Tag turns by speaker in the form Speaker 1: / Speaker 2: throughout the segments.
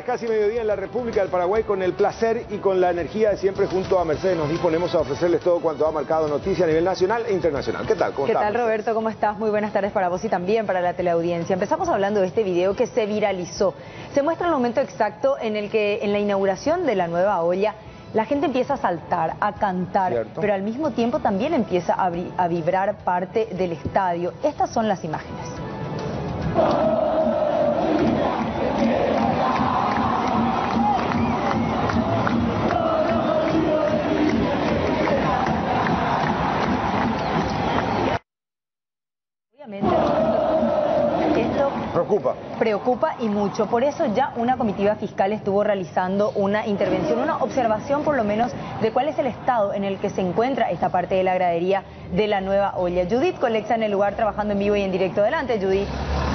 Speaker 1: casi mediodía en la República del Paraguay, con el placer y con la energía de siempre junto a Mercedes. Nos disponemos a ofrecerles todo cuanto ha marcado noticia a nivel nacional e internacional. ¿Qué tal? ¿Cómo estás?
Speaker 2: ¿Qué tal, Roberto? ¿Cómo estás? Muy buenas tardes para vos y también para la teleaudiencia. Empezamos hablando de este video que se viralizó. Se muestra el momento exacto en el que en la inauguración de la nueva olla la gente empieza a saltar, a cantar, ¿cierto? Pero al mismo tiempo también empieza a vibrar parte del estadio. Estas son las imágenes. Obviamente esto preocupa y mucho. Por eso ya una comitiva fiscal estuvo realizando una intervención, una observación por lo menos de cuál es el estado en el que se encuentra esta parte de la gradería de la nueva olla. Judith Colexa en el lugar trabajando en vivo y en directo. Adelante, Judith.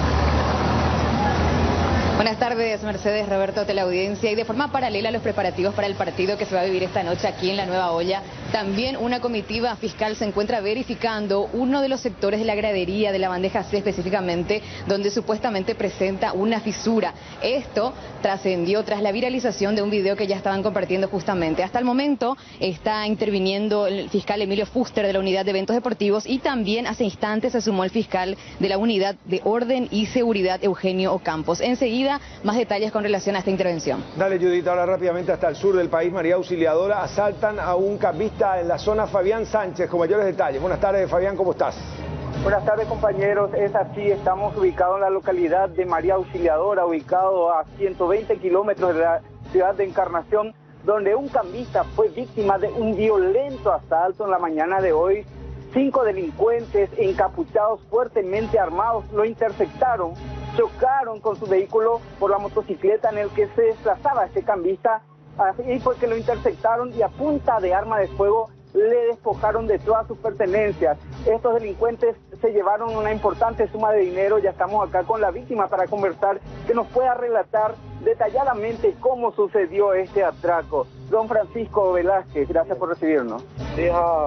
Speaker 3: Buenas tardes, Mercedes, Roberto, teleaudiencia. Y de forma paralela a los preparativos para el partido que se va a vivir esta noche aquí en la Nueva Olla, también una comitiva fiscal se encuentra verificando uno de los sectores de la gradería de la bandeja C específicamente, donde supuestamente presenta una fisura. Esto trascendió tras la viralización de un video que ya estaban compartiendo justamente. Hasta el momento está interviniendo el fiscal Emilio Fuster de la Unidad de Eventos Deportivos y también hace instantes se sumó el fiscal de la Unidad de Orden y Seguridad, Eugenio Ocampos. Enseguida, más detalles con relación a esta intervención.
Speaker 1: Dale, Judith, ahora rápidamente hasta el sur del país. María Auxiliadora, asaltan a un cambista en la zona Fabián Sánchez, con mayores detalles. Buenas tardes, Fabián, ¿cómo estás?
Speaker 4: Buenas tardes, compañeros. Es así, estamos ubicados en la localidad de María Auxiliadora, ubicado a 120 kilómetros de la ciudad de Encarnación, donde un cambista fue víctima de un violento asalto en la mañana de hoy. 5 delincuentes encapuchados, fuertemente armados, lo interceptaron, chocaron con su vehículo por la motocicleta en el que se desplazaba este cambista, y fue que lo interceptaron y a punta de arma de fuego le despojaron de todas sus pertenencias. Estos delincuentes se llevaron una importante suma de dinero. Ya estamos acá con la víctima para conversar, que nos pueda relatar detalladamente cómo sucedió este atraco. Don Francisco Velázquez, gracias por recibirnos.
Speaker 5: Sí,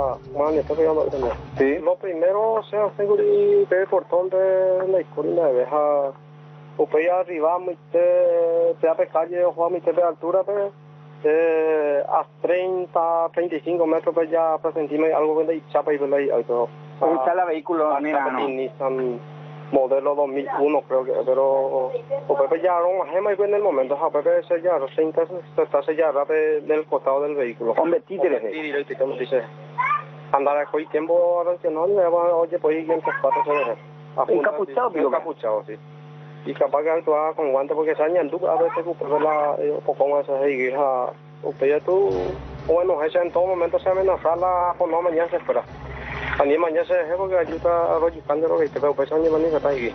Speaker 5: sí. Lo primero, se aseguré el portón de la escuela de Beja. Pues ya arribamos, te a calle, jugamos de altura, pero a 30, 35 metros pues ya presentimos algo de chapa y de ahí.
Speaker 4: ¿Cómo está el vehículo?
Speaker 5: Nissan modelo 2001 creo que, pero pues ya no gema y en el momento pues se ya se está sellada del costado del vehículo.
Speaker 4: Hombre, títeres.
Speaker 5: Sí, como dice. Andar aquí tiempo nacional, oye, pues y en que patos se deja.
Speaker 4: Encapuchado,
Speaker 5: sí, encapuchado, sí. Y capaz que actuaba con guantes porque se añan tú a veces pues la poco más esa hija usted tú bueno ese en todo momento se amenazarla por no mañana se espera a ni mañana se deje porque ayuda a los buscando lo que te veo pues año mañana está ahí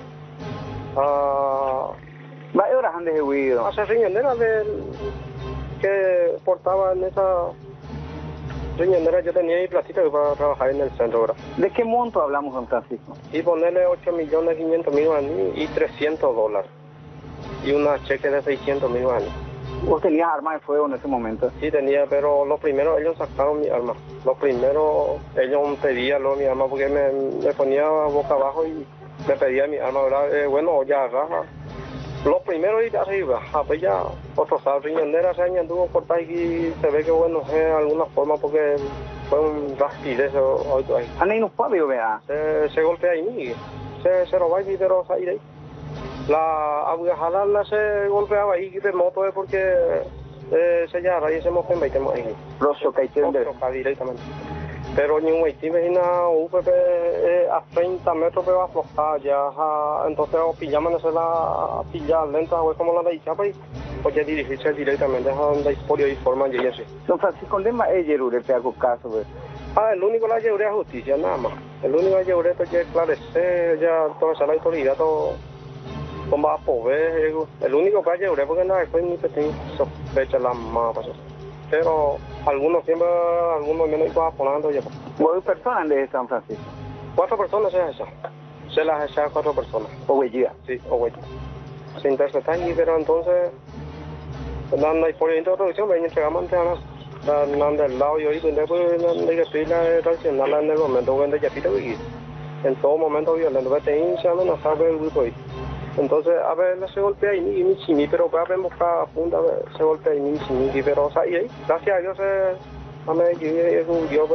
Speaker 4: varias horas han deshuido
Speaker 5: hace riñonera del que portaba en esa riñonera. Yo tenía mi platita para trabajar en el centro, ¿verdad?
Speaker 4: ¿De qué monto hablamos, don Francisco?
Speaker 5: Y ponerle 8.500.000 guaraníes y $300 y una cheque de 600.000 guaraníes.
Speaker 4: ¿Vos tenías arma de fuego en ese momento?
Speaker 5: Sí tenía, pero lo primero ellos sacaron mi arma. Lo primero ellos pedían mi arma porque me ponía boca abajo y me pedía mi arma, ¿verdad? Bueno, ya raja. Lo primero ir arriba, pues ya otros riñonera se anduvo cortar y se ve que bueno es de alguna forma porque fue un rapidez ahí.
Speaker 4: ¿Han ido Fabio, vea?
Speaker 5: Se golpea ahí, se roba y pero salir ahí. La aguijala se golpeaba ahí de moto porque se llama y se moja en baitemos ahí.
Speaker 4: Los chocaiten
Speaker 5: directamente. Pero ni un haití vecina UPP a 30 metros pero aflojada ya, entonces pillamos en la pilla lenta como la de Chapa y pues ya dirigirse directamente a donde hay polio y forma y así.
Speaker 4: Don Francisco, ¿dónde más es Yerure te hago caso?
Speaker 5: El único la Yerure es justicia, nada más. El único la Yerure es ya esclarecer, ya toda esa la autoridad, todo va a poder, el único que la Yerure porque nada, después ni pequeño sospecha la más pasó. Pero algunos siempre, algunos menos iban ponando ya.
Speaker 4: ¿Cuántas personas de San Francisco?
Speaker 5: 4 personas se esa. Se las echan 4 personas.
Speaker 4: Ohuellía.
Speaker 5: Sí, Ohuellía. Se interceptan y pero entonces, dando por la introducción, ven entregamos ante Nan del lado y ahorita después de que estoy reaccionarla en el momento donde ya pide en todo momento violento, vete hincha amenazar con el grupo ahí. Entonces, a ver, se golpea y mi chimi, pero para ver buscar punta, se golpea y mi chimi, pero, o sea, y ahí, gracias a Dios, a mí, es un Dios,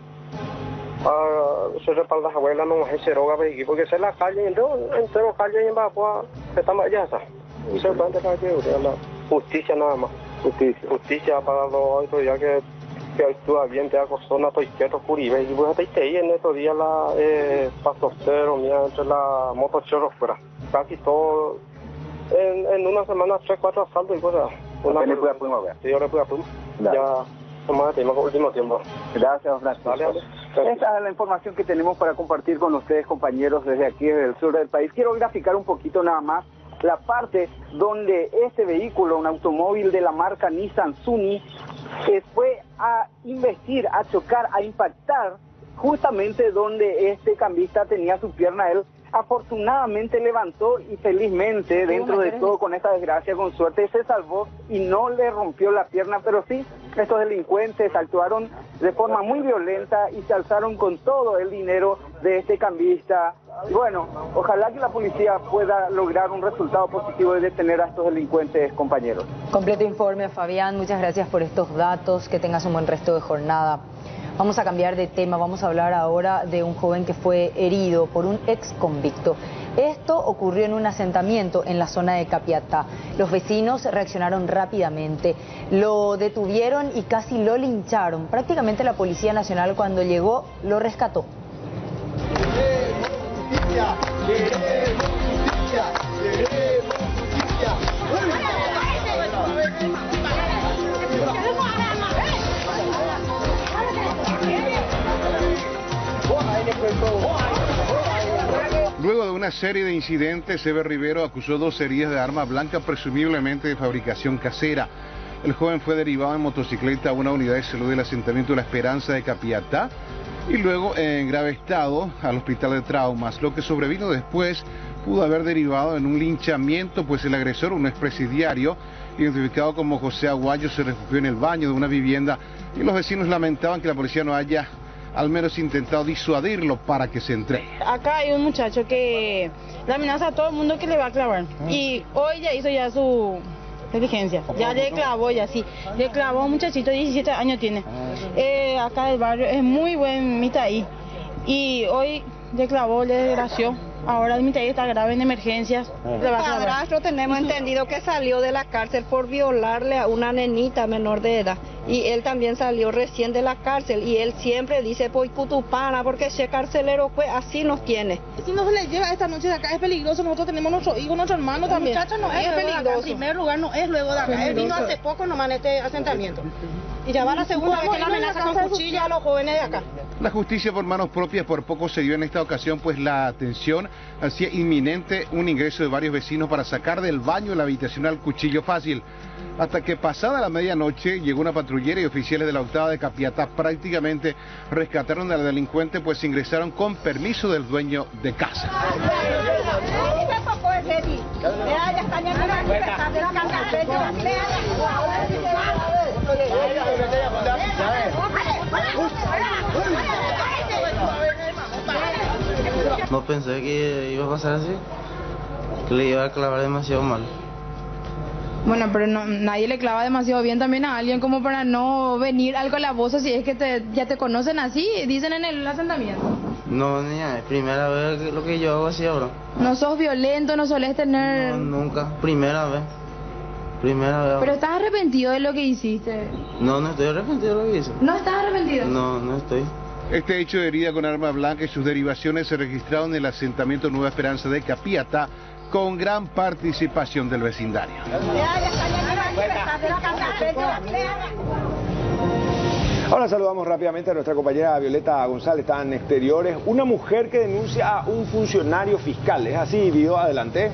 Speaker 5: se respalda a la abuela, no es ceroga, porque se la calle, entero calle, y va, pues, se está más allá, y se va a dejar que justicia nada más, justicia para los autoridades que actúa bien, te acostó una toiqueta curibe, y pues, te ahí en estos días la pastorcero, mira, entre la motochorro fuera. Casi todo, en una semana 3, 4 asaltos y cosas.
Speaker 4: ¿Usted le puede apuntar?
Speaker 5: Sí, yo le puedo apuntar. Ya, tomar tiempo, último tiempo.
Speaker 4: Gracias, Francisco. Esta es la información que tenemos para compartir con ustedes, compañeros, desde aquí, desde el sur del país. Quiero graficar un poquito nada más la parte donde este vehículo, un automóvil de la marca Nissan Sunny, fue a investir, a chocar, a impactar justamente donde este cambista tenía su pierna. Él afortunadamente levantó y felizmente, dentro de todo, con esta desgracia, con suerte, se salvó y no le rompió la pierna, pero sí, estos delincuentes actuaron de forma muy violenta y se alzaron con todo el dinero de este cambista. Y bueno, ojalá que la policía pueda lograr un resultado positivo de detener a estos delincuentes, compañeros.
Speaker 2: Completo informe, Fabián, muchas gracias por estos datos, que tengas un buen resto de jornada. Vamos a cambiar de tema, vamos a hablar ahora de un joven que fue herido por un ex convicto. Esto ocurrió en un asentamiento en la zona de Capiatá. Los vecinos reaccionaron rápidamente, lo detuvieron y casi lo lincharon. Prácticamente la Policía Nacional, cuando llegó, lo rescató.
Speaker 6: ¡Queremos justicia! ¡Queremos justicia! ¡Queremos justicia!
Speaker 7: Luego de una serie de incidentes, Eber Rivero acusó 2 heridas de arma blanca, presumiblemente de fabricación casera. El joven fue derivado en motocicleta a una unidad de salud del asentamiento La Esperanza de Capiatá y luego en grave estado al hospital de traumas. Lo que sobrevino después pudo haber derivado en un linchamiento, pues el agresor, un expresidiario, identificado como José Aguayo, se refugió en el baño de una vivienda y los vecinos lamentaban que la policía no haya al menos intentado disuadirlo para que se entregue.
Speaker 8: Acá hay un muchacho que le amenaza a todo el mundo que le va a clavar. Y hoy ya hizo ya su diligencia. Ya le clavó, ya sí. Le clavó a un muchachito de 17 años tiene. Acá del barrio es muy buen mitaí. Y hoy le clavó, le desgració. Ahora el mitaí está grave en emergencias. Le va a clavar.
Speaker 9: Padrastro tenemos entendido que salió de la cárcel por violarle a una nenita menor de edad. Y él también salió recién de la cárcel y él siempre dice, pues cutupana, porque ese carcelero pues así nos tiene.
Speaker 8: Si no se le lleva esta noche de acá es peligroso, nosotros tenemos nuestro hijo, nuestro hermano también. El muchacho no es peligroso. En primer lugar no es luego de acá, él vino hace poco nomás en este asentamiento. Y ya va la segunda vez que la amenaza con cuchilla a los jóvenes de acá.
Speaker 7: La justicia por manos propias por poco se dio en esta ocasión, pues la atención hacía inminente un ingreso de varios vecinos para sacar del baño la habitacional cuchillo fácil. Hasta que pasada la medianoche llegó una patrullera y oficiales de la octava de Capiatá prácticamente rescataron al delincuente, pues ingresaron con permiso del dueño de casa.
Speaker 10: No pensé que iba a pasar así, que le iba a clavar demasiado mal.
Speaker 8: Bueno, pero no, nadie le clava demasiado bien también a alguien como para no venir al calabozo si es que ya te conocen así, dicen en el asentamiento.
Speaker 10: No, niña, es primera vez lo que yo hago así ahora.
Speaker 8: ¿No sos violento, no solés tener...?
Speaker 10: No, nunca, primera vez.
Speaker 8: ¿Pero estás arrepentido de lo que hiciste?
Speaker 10: No, no estoy arrepentido de lo que hice.
Speaker 8: ¿No estás arrepentido?
Speaker 10: No, no estoy.
Speaker 7: Este hecho de herida con arma blanca y sus derivaciones se registraron en el asentamiento Nueva Esperanza de Capiatá, con gran participación del vecindario.
Speaker 1: Ahora saludamos rápidamente a nuestra compañera Violeta González, está en exteriores. Una mujer que denuncia a un funcionario fiscal. ¿Es así, Video? Adelante.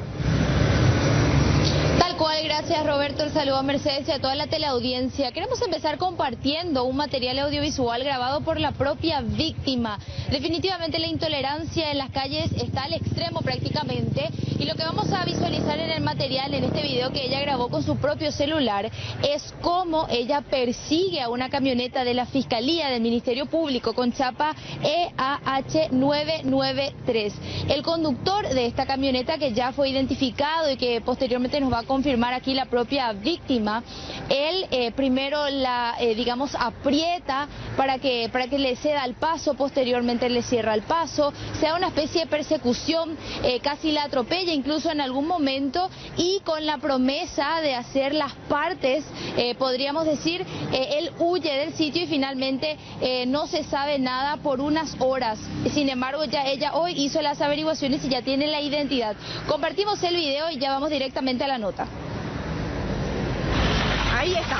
Speaker 11: Tal cual, gracias Roberto, el saludo a Mercedes y a toda la teleaudiencia. Queremos empezar compartiendo un material audiovisual grabado por la propia víctima. Definitivamente la intolerancia en las calles está al extremo prácticamente y lo que vamos a visualizar en el material material en este video que ella grabó con su propio celular es cómo ella persigue a una camioneta de la Fiscalía del Ministerio Público con chapa EAH 993. El conductor de esta camioneta, que ya fue identificado y que posteriormente nos va a confirmar aquí la propia víctima, él primero la, digamos, aprieta para que le ceda el paso, posteriormente le cierra el paso, se da una especie de persecución, casi la atropella incluso en algún momento, y con la promesa de hacer las partes, podríamos decir, él huye del sitio y finalmente no se sabe nada por unas horas. Sin embargo, ya ella hoy hizo las averiguaciones y ya tiene la identidad. Compartimos el video y ya vamos directamente a la nota.
Speaker 12: Ahí está.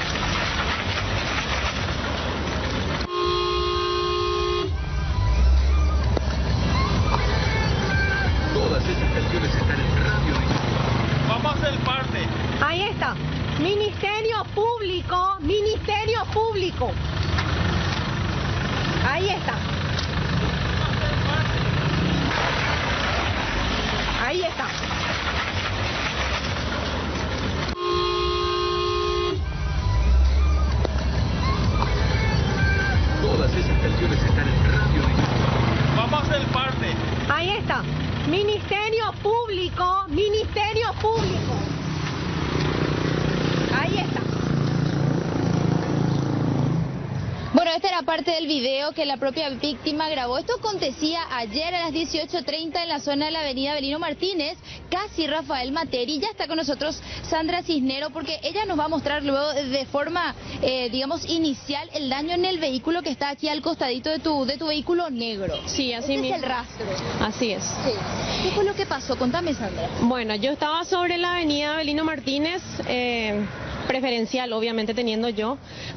Speaker 13: Todas esas canciones están en radio.
Speaker 12: Vamos a hacer parte. Ahí está. Ministerio Público, Ministerio Público. Ahí está. Ahí está.
Speaker 13: Todas esas canciones están en radio.
Speaker 12: Vamos a hacer parte. Ahí está. Ministerio Público, Ministerio Público. Ahí está.
Speaker 11: Bueno, esta era parte del video que la propia víctima grabó. Esto acontecía ayer a las 18:30 en la zona de la avenida Belino Martínez, casi Rafael Materi. Ya está con nosotros Sandra Cisnero, porque ella nos va a mostrar luego de forma, digamos, inicial el daño en el vehículo que está aquí al costadito de tu vehículo negro.
Speaker 14: Sí, así mismo.
Speaker 11: Es el rastro.
Speaker 14: Así es.
Speaker 11: Sí. ¿Qué fue lo que pasó? Contame, Sandra.
Speaker 14: Bueno, yo estaba sobre la avenida Belino Martínez, preferencial, obviamente teniendo yo,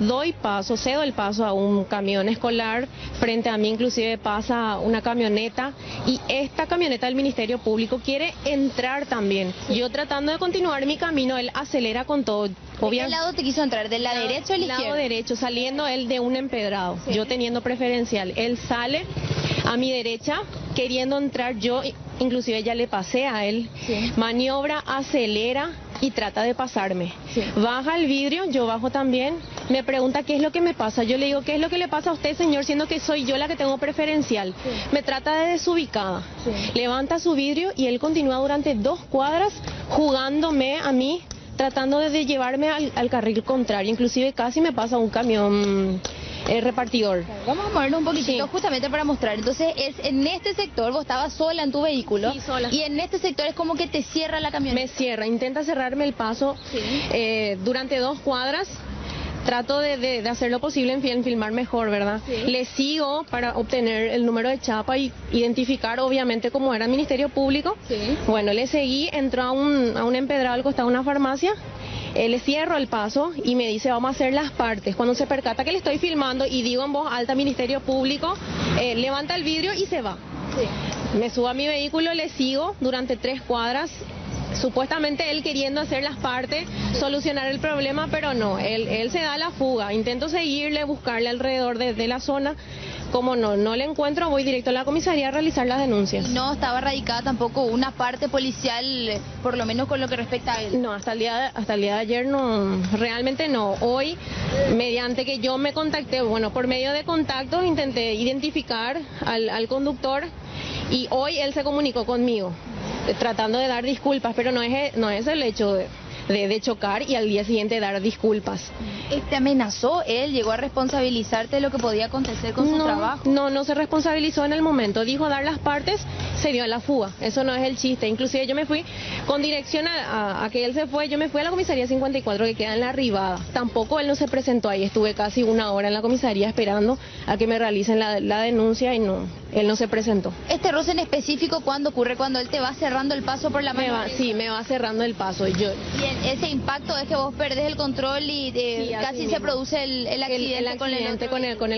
Speaker 14: cedo el paso a un camión escolar, frente a mí inclusive pasa una camioneta y esta camioneta del Ministerio Público quiere entrar también. Sí. Yo tratando de continuar mi camino, él acelera con todo.
Speaker 11: ¿De qué lado te quiso entrar? ¿De la derecha o la izquierda?
Speaker 14: Lado derecho, saliendo él de un empedrado, sí. Yo teniendo preferencial. Él sale a mi derecha, queriendo entrar yo, inclusive ya le pasé a él, sí. Maniobra, acelera y trata de pasarme. Sí. Baja el vidrio, yo bajo también, me pregunta qué es lo que me pasa. Yo le digo, ¿qué es lo que le pasa a usted, señor, siendo que soy yo la que tengo preferencial? Sí. Me trata de desubicada. Sí. Levanta su vidrio y él continúa durante 2 cuadras jugándome a mí, tratando de llevarme al carril contrario. Inclusive casi me pasa un camión repartidor.
Speaker 11: Vamos a movernos un poquitito, sí. Justamente para mostrar. Entonces, es en este sector, vos estabas sola en tu vehículo.
Speaker 14: Sí, sola.
Speaker 11: Y en este sector es como que te cierra la camioneta.
Speaker 14: Me cierra, intenta cerrarme el paso, sí. Durante 2 cuadras. Trato de hacer lo posible en filmar mejor, ¿verdad? Sí. Le sigo para obtener el número de chapa y identificar, obviamente, cómo era el Ministerio Público. Sí. Bueno, le seguí, entró a un empedrado al costado de una farmacia. Le cierro el paso y me dice, vamos a hacer las partes. Cuando se percata que le estoy filmando y digo en voz alta Ministerio Público, levanta el vidrio y se va. Sí. Me subo a mi vehículo, le sigo durante 3 cuadras. Supuestamente él queriendo hacer las partes, solucionar el problema, pero no, él se da a la fuga. Intento seguirle, buscarle alrededor de la zona. Como no le encuentro, voy directo a la comisaría a realizar las denuncias.
Speaker 11: ¿No estaba radicada tampoco una parte policial, por lo menos con lo que respecta a él?
Speaker 14: No, hasta el día de ayer no, realmente no. Hoy, mediante que yo me contacté, bueno, por medio de contactos intenté identificar al conductor y hoy él se comunicó conmigo, tratando de dar disculpas, pero no es el hecho de chocar y al día siguiente dar disculpas.
Speaker 11: ¿Te amenazó él? ¿Llegó a responsabilizarte de lo que podía acontecer con su trabajo?
Speaker 14: No se responsabilizó en el momento. Dijo dar las partes, se dio a la fuga. Eso no es el chiste. Inclusive yo me fui con dirección a que él se fue. Yo me fui a la comisaría 54 que queda en la Rivada. Tampoco él no se presentó ahí. Estuve casi 1 hora en la comisaría esperando a que me realicen la denuncia y él no se presentó.
Speaker 11: ¿Este roce en específico cuándo ocurre? ¿Cuando él te va cerrando el paso por la mano?
Speaker 14: Sí, me va cerrando el paso.
Speaker 11: Y ese impacto es que vos perdés el control y casi se produce el accidente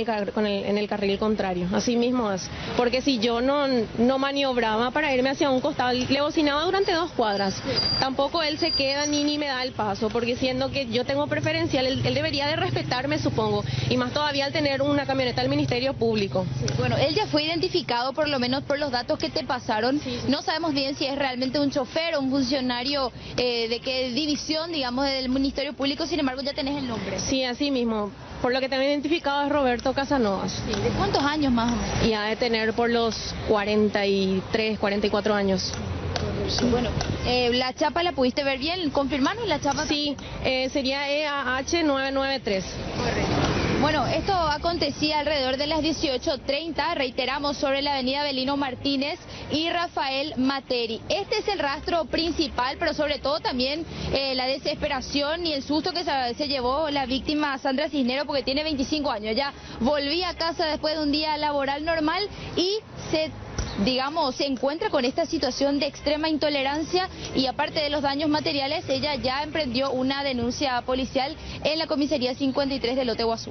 Speaker 14: en el carril contrario. Así mismo es. Porque si yo no maniobraba para irme hacia un costado, le bocinaba durante 2 cuadras. Sí. Tampoco él se queda ni me da el paso, porque siendo que yo tengo preferencial, él debería de respetarme, supongo. Y más todavía al tener una camioneta del Ministerio Público.
Speaker 11: Sí. Bueno, él ya fue identificado identificado, por lo menos por los datos que te pasaron. No sabemos bien si es realmente un chofer o un funcionario de qué división, digamos, del Ministerio Público, sin embargo ya tenés el nombre.
Speaker 14: Sí, así mismo. Por lo que también identificado es Roberto Casanovas.
Speaker 11: Sí, ¿de cuántos años más o menos?
Speaker 14: Y ha de tener por los 43, 44 años.
Speaker 11: Bueno, ¿la chapa la pudiste ver bien? ¿Confirmanos la chapa?
Speaker 14: Sí, sería EAH 993.
Speaker 11: Correcto. Bueno, esto acontecía alrededor de las 18:30, reiteramos, sobre la avenida Belino Martínez y Rafael Materi. Este es el rastro principal, pero sobre todo también la desesperación y el susto que se llevó la víctima Sandra Cisnero, porque tiene 25 años. Ella volvía a casa después de un día laboral normal y se encuentra con esta situación de extrema intolerancia, y aparte de los daños materiales, ella ya emprendió una denuncia policial en la comisaría 53 de Lote Guazú.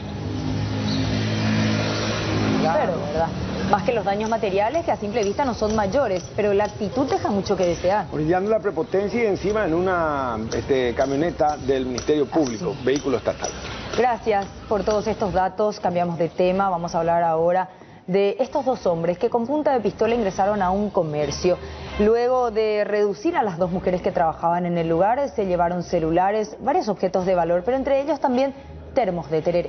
Speaker 2: Claro, ¿verdad? Más que los daños materiales, que a simple vista no son mayores, pero la actitud deja mucho que desear.
Speaker 1: Brillando la prepotencia y encima en una camioneta del Ministerio Público, vehículo estatal.
Speaker 2: Gracias por todos estos datos. Cambiamos de tema, vamos a hablar ahora de estos dos hombres que con punta de pistola ingresaron a un comercio. Luego de reducir a las dos mujeres que trabajaban en el lugar, se llevaron celulares, varios objetos de valor, pero entre ellos también termos de tereré.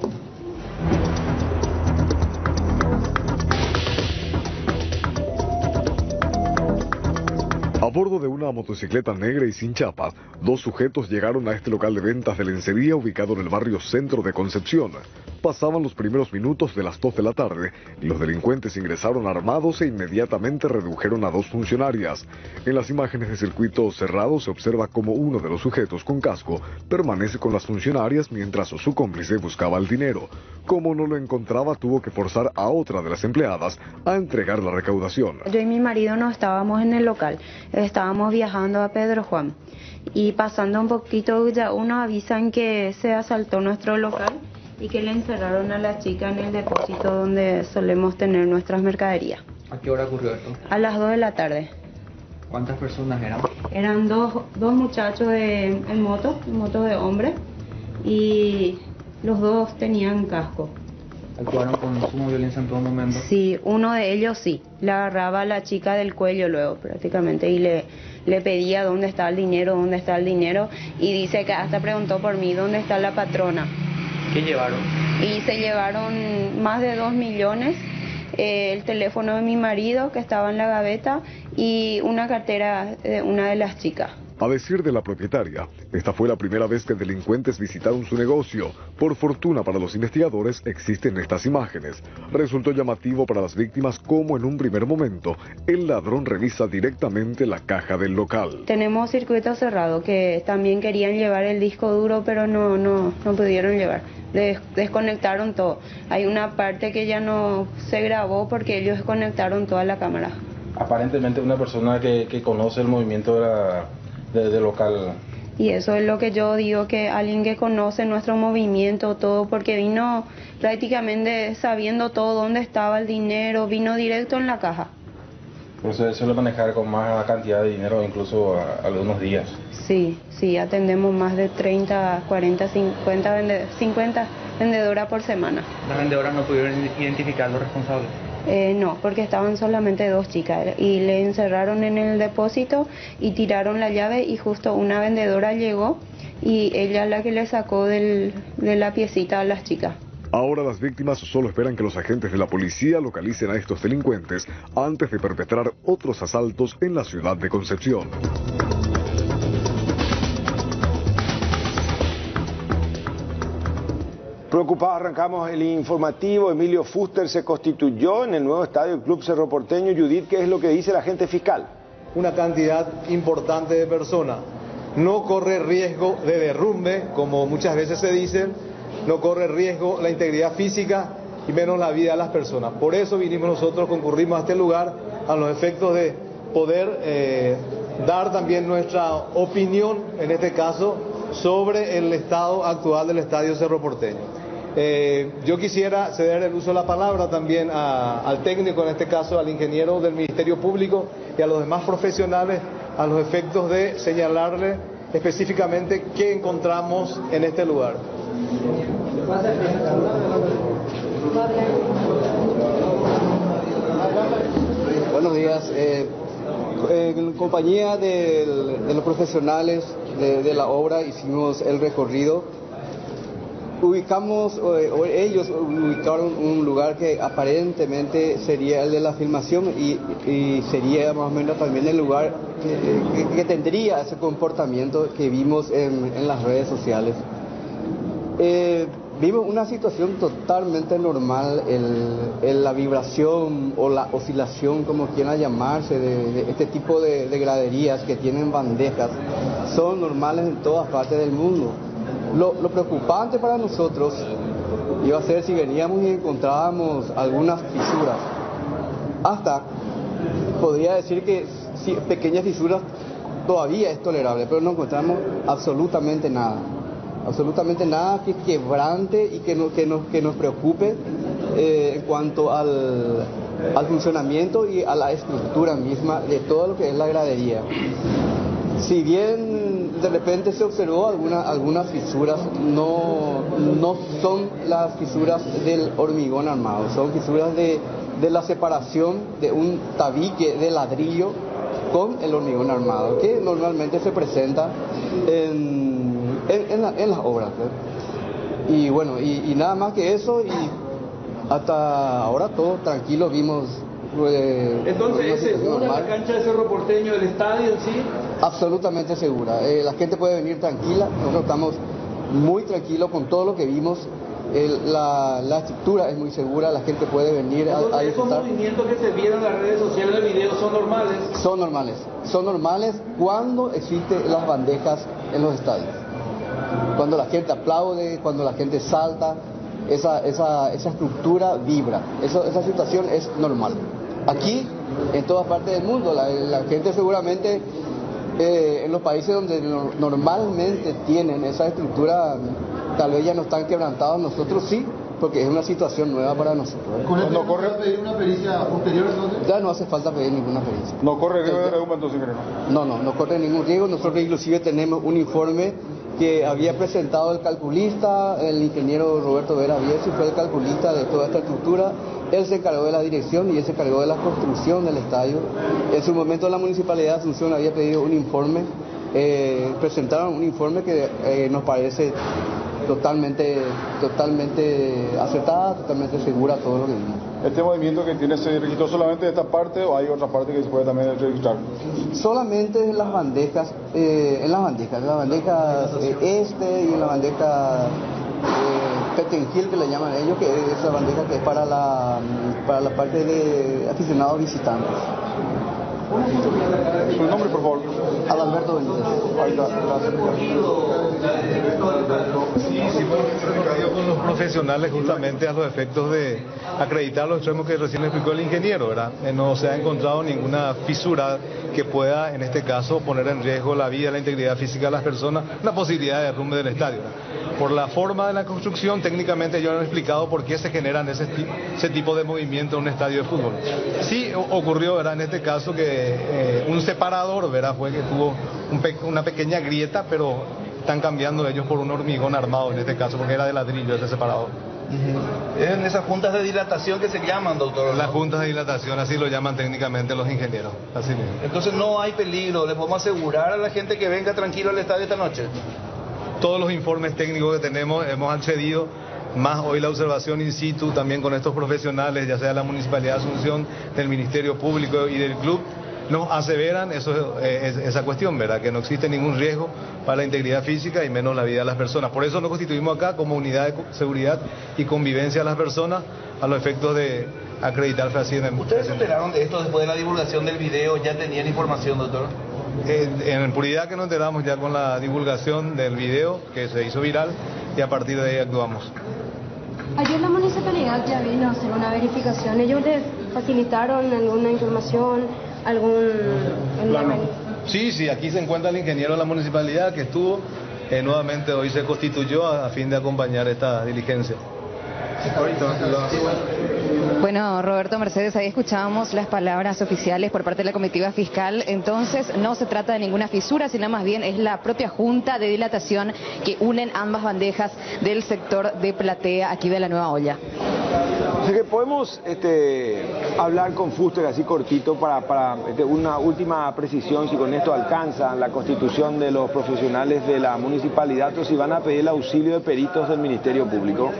Speaker 15: A bordo de una motocicleta negra y sin chapa, dos sujetos llegaron a este local de ventas de lencería ubicado en el barrio Centro de Concepción. Pasaban los primeros minutos de las 2 de la tarde y los delincuentes ingresaron armados e inmediatamente redujeron a dos funcionarias. En las imágenes de circuito cerrado se observa como uno de los sujetos con casco permanece con las funcionarias mientras su cómplice buscaba el dinero. Como no lo encontraba, tuvo que forzar a otra de las empleadas a entregar la recaudación.
Speaker 16: Yo y mi marido no estábamos en el local, estábamos viajando a Pedro Juan y pasando un poquito ya nos avisan que se asaltó nuestro local y que le encerraron a la chica en el depósito donde solemos tener nuestras mercaderías.
Speaker 17: ¿A qué hora ocurrió esto?
Speaker 16: A las 2 de la tarde.
Speaker 17: ¿Cuántas personas eran?
Speaker 16: Eran dos muchachos en moto de hombre, y los dos tenían casco.
Speaker 17: ¿Actuaron con suma violencia en todo momento?
Speaker 16: Sí, uno de ellos sí, le agarraba a la chica del cuello luego prácticamente y le pedía dónde está el dinero, y dice que hasta preguntó por mí dónde está la patrona.
Speaker 17: ¿Qué llevaron?
Speaker 16: Y se llevaron más de 2 millones, el teléfono de mi marido que estaba en la gaveta y una cartera de una de las chicas.
Speaker 15: A decir de la propietaria, esta fue la primera vez que delincuentes visitaron su negocio. Por fortuna para los investigadores existen estas imágenes. Resultó llamativo para las víctimas cómo en un primer momento el ladrón revisa directamente la caja del local.
Speaker 16: Tenemos circuito cerrado que también querían llevar el disco duro, pero no pudieron llevar. Desconectaron todo. Hay una parte que ya no se grabó porque ellos desconectaron toda la cámara.
Speaker 18: Aparentemente una persona que conoce el movimiento del local.
Speaker 16: Y eso es lo que yo digo, que alguien que conoce nuestro movimiento, todo, porque vino prácticamente sabiendo todo dónde estaba el dinero, vino directo en la caja.
Speaker 18: Por eso suele manejar con más cantidad de dinero, incluso algunos días.
Speaker 16: Sí, atendemos más de 30, 40, 50 vendedoras por semana.
Speaker 17: ¿Las vendedoras no pudieron identificar los responsables?
Speaker 16: No, porque estaban solamente dos chicas y le encerraron en el depósito y tiraron la llave, y justo una vendedora llegó y ella es la que le sacó de la piecita a las chicas.
Speaker 15: Ahora las víctimas solo esperan que los agentes de la policía localicen a estos delincuentes antes de perpetrar otros asaltos en la ciudad de Concepción.
Speaker 1: Preocupados arrancamos el informativo. Emilio Fuster se constituyó en el nuevo estadio del Club Cerro Porteño. Judith, ¿qué es lo que dice el agente fiscal?
Speaker 19: Una cantidad importante de personas. No corre riesgo de derrumbe, como muchas veces se dice, no corre riesgo la integridad física y menos la vida de las personas. Por eso concurrimos a este lugar a los efectos de poder dar también nuestra opinión, en este caso, sobre el estado actual del estadio Cerro Porteño. Yo quisiera ceder el uso de la palabra también al técnico, en este caso al ingeniero del Ministerio Público y a los demás profesionales, a los efectos de señalarle específicamente qué encontramos en este lugar.
Speaker 20: Buenos días. En compañía de los profesionales de la obra hicimos el recorrido. Ellos ubicaron un lugar que aparentemente sería el de la filmación y sería más o menos también el lugar que tendría ese comportamiento que vimos en las redes sociales. Vimos una situación totalmente normal, la vibración o la oscilación, como quiera llamarse, de este tipo de graderías que tienen bandejas, son normales en todas partes del mundo. Lo preocupante para nosotros iba a ser si veníamos y encontrábamos algunas fisuras. Hasta podría decir que si pequeñas fisuras todavía es tolerable, pero no encontramos absolutamente nada. Absolutamente nada que quebrante y que nos preocupe en cuanto al funcionamiento y a la estructura misma de todo lo que es la gradería. Si bien de repente se observó algunas fisuras, no son las fisuras del hormigón armado, son fisuras de la separación de un tabique de ladrillo con el hormigón armado, que normalmente se presenta en las obras, ¿eh? Y bueno, y nada más que eso, y hasta ahora todo tranquilo, vimos.
Speaker 6: Entonces, ¿es segura la cancha de Cerro Porteño, el estadio en sí?
Speaker 20: Absolutamente segura. La gente puede venir tranquila, nosotros estamos muy tranquilos con todo lo que vimos. La estructura es muy segura, la gente puede venir a disfrutar.
Speaker 6: ¿Esos movimientos que se vieron en las redes sociales del video son normales?
Speaker 20: Son normales cuando existen las bandejas en los estadios. Cuando la gente aplaude, cuando la gente salta, esa estructura vibra. Esa situación es normal. Aquí, en todas partes del mundo, la gente seguramente en los países donde normalmente tienen esa estructura, tal vez ya no están quebrantados, nosotros sí, porque es una situación nueva para nosotros.
Speaker 6: ¿Con esto no corre pedir una pericia posterior entonces?
Speaker 20: Ya no hace falta pedir ninguna pericia.
Speaker 6: ¿No corre riesgo de reuma entonces, creo?
Speaker 20: No corre ningún riesgo. Nosotros inclusive tenemos un informe que había presentado el calculista, el ingeniero Roberto Vera Viesi fue el calculista de toda esta estructura. Él se encargó de la dirección y él se encargó de la construcción del estadio. En su momento la Municipalidad de Asunción había pedido un informe, presentaron un informe que nos parece totalmente acertada, totalmente segura todo lo que vimos.
Speaker 6: ¿Este movimiento que tiene se registró solamente de esta parte o hay otra parte que se puede también registrar?
Speaker 20: Solamente en las bandejas, en la bandeja este y en la bandeja Petengil, que le llaman ellos, que es la bandeja que es para la parte de aficionados visitantes.
Speaker 6: Su nombre, por favor.
Speaker 20: Adalberto Benítez.
Speaker 6: Ahí está, gracias.
Speaker 21: Sí, hicimos un recorrido con los profesionales justamente a los efectos de acreditar los extremos que recién explicó el ingeniero, ¿verdad? No se ha encontrado ninguna fisura que pueda, en este caso, poner en riesgo la vida, la integridad física de las personas, la posibilidad de derrumbe del estadio, ¿verdad? Por la forma de la construcción, técnicamente ellos han explicado por qué se generan ese tipo de movimiento en un estadio de fútbol. Sí ocurrió, ¿verdad? En este caso que un separador, ¿verdad? Fue que tuvo una pequeña grieta, pero están cambiando ellos por un hormigón armado en este caso, porque era de ladrillo ese separador.
Speaker 6: Es en esas juntas de dilatación que se llaman, doctor.
Speaker 21: Las juntas de dilatación, así lo llaman técnicamente los ingenieros. Así mismo.
Speaker 6: Entonces no hay peligro, le podemos asegurar a la gente que venga tranquilo al estadio esta noche.
Speaker 21: Todos los informes técnicos que tenemos hemos accedido, más hoy la observación in situ también con estos profesionales, ya sea de la Municipalidad de Asunción, del Ministerio Público y del club, nos aseveran esa cuestión, ¿verdad? Que no existe ningún riesgo para la integridad física y menos la vida de las personas. Por eso nos constituimos acá como unidad de seguridad y convivencia de las personas a los efectos de acreditar fehacientemente.
Speaker 6: ¿Ustedes se enteraron de esto después de la divulgación del video? ¿Ya tenían información, doctor?
Speaker 21: En puridad que nos enteramos ya con la divulgación del video que se hizo viral y a partir de ahí actuamos.
Speaker 22: Ayer la municipalidad ya vino a hacer una verificación. ¿Ellos les facilitaron alguna información, algún
Speaker 21: Claro. Sí, aquí se encuentra el ingeniero de la municipalidad que estuvo, nuevamente hoy se constituyó a fin de acompañar esta diligencia.
Speaker 3: Bueno, Roberto, Mercedes, ahí escuchábamos las palabras oficiales por parte de la comitiva fiscal. Entonces, no se trata de ninguna fisura, sino más bien es la propia junta de dilatación que unen ambas bandejas del sector de platea aquí de la Nueva Olla.
Speaker 1: Así que podemos hablar con Fuster así cortito para una última precisión, si con esto alcanzan la constitución de los profesionales de la municipalidad o si van a pedir el auxilio de peritos del Ministerio Público.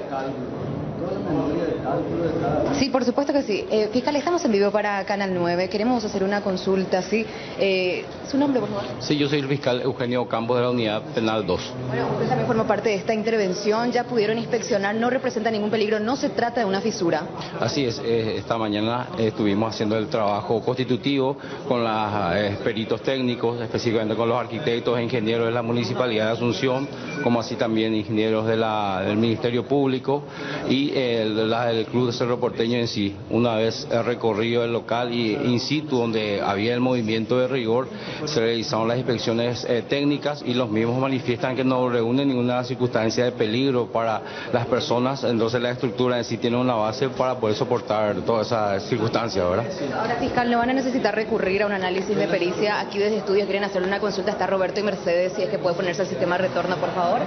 Speaker 3: Sí, por supuesto que sí. Fiscal, estamos en vivo para Canal 9. Queremos hacer una consulta, ¿sí? ¿Su nombre, por favor?
Speaker 4: Sí, yo soy el fiscal Eugenio Campos de la Unidad Penal 2.
Speaker 3: Bueno, usted también forma parte de esta intervención. Ya pudieron inspeccionar, no representa ningún peligro, no se trata de una fisura.
Speaker 4: Así es, esta mañana estuvimos haciendo el trabajo constitutivo con los peritos técnicos, específicamente con los arquitectos e ingenieros de la Municipalidad de Asunción, como así también ingenieros del Ministerio Público y del Club de Cerro Porteño en sí. Una vez recorrido el local y in situ donde había el movimiento de rigor, se realizaron las inspecciones técnicas y los mismos manifiestan que no reúnen ninguna circunstancia de peligro para las personas, entonces la estructura en sí tiene una base para poder soportar todas esas circunstancias, ¿verdad?
Speaker 3: Ahora, fiscal, no van a necesitar recurrir a un análisis de pericia. Aquí desde estudios quieren hacer una consulta. Está Roberto y Mercedes, si es que puede ponerse al sistema de retorno, por favor.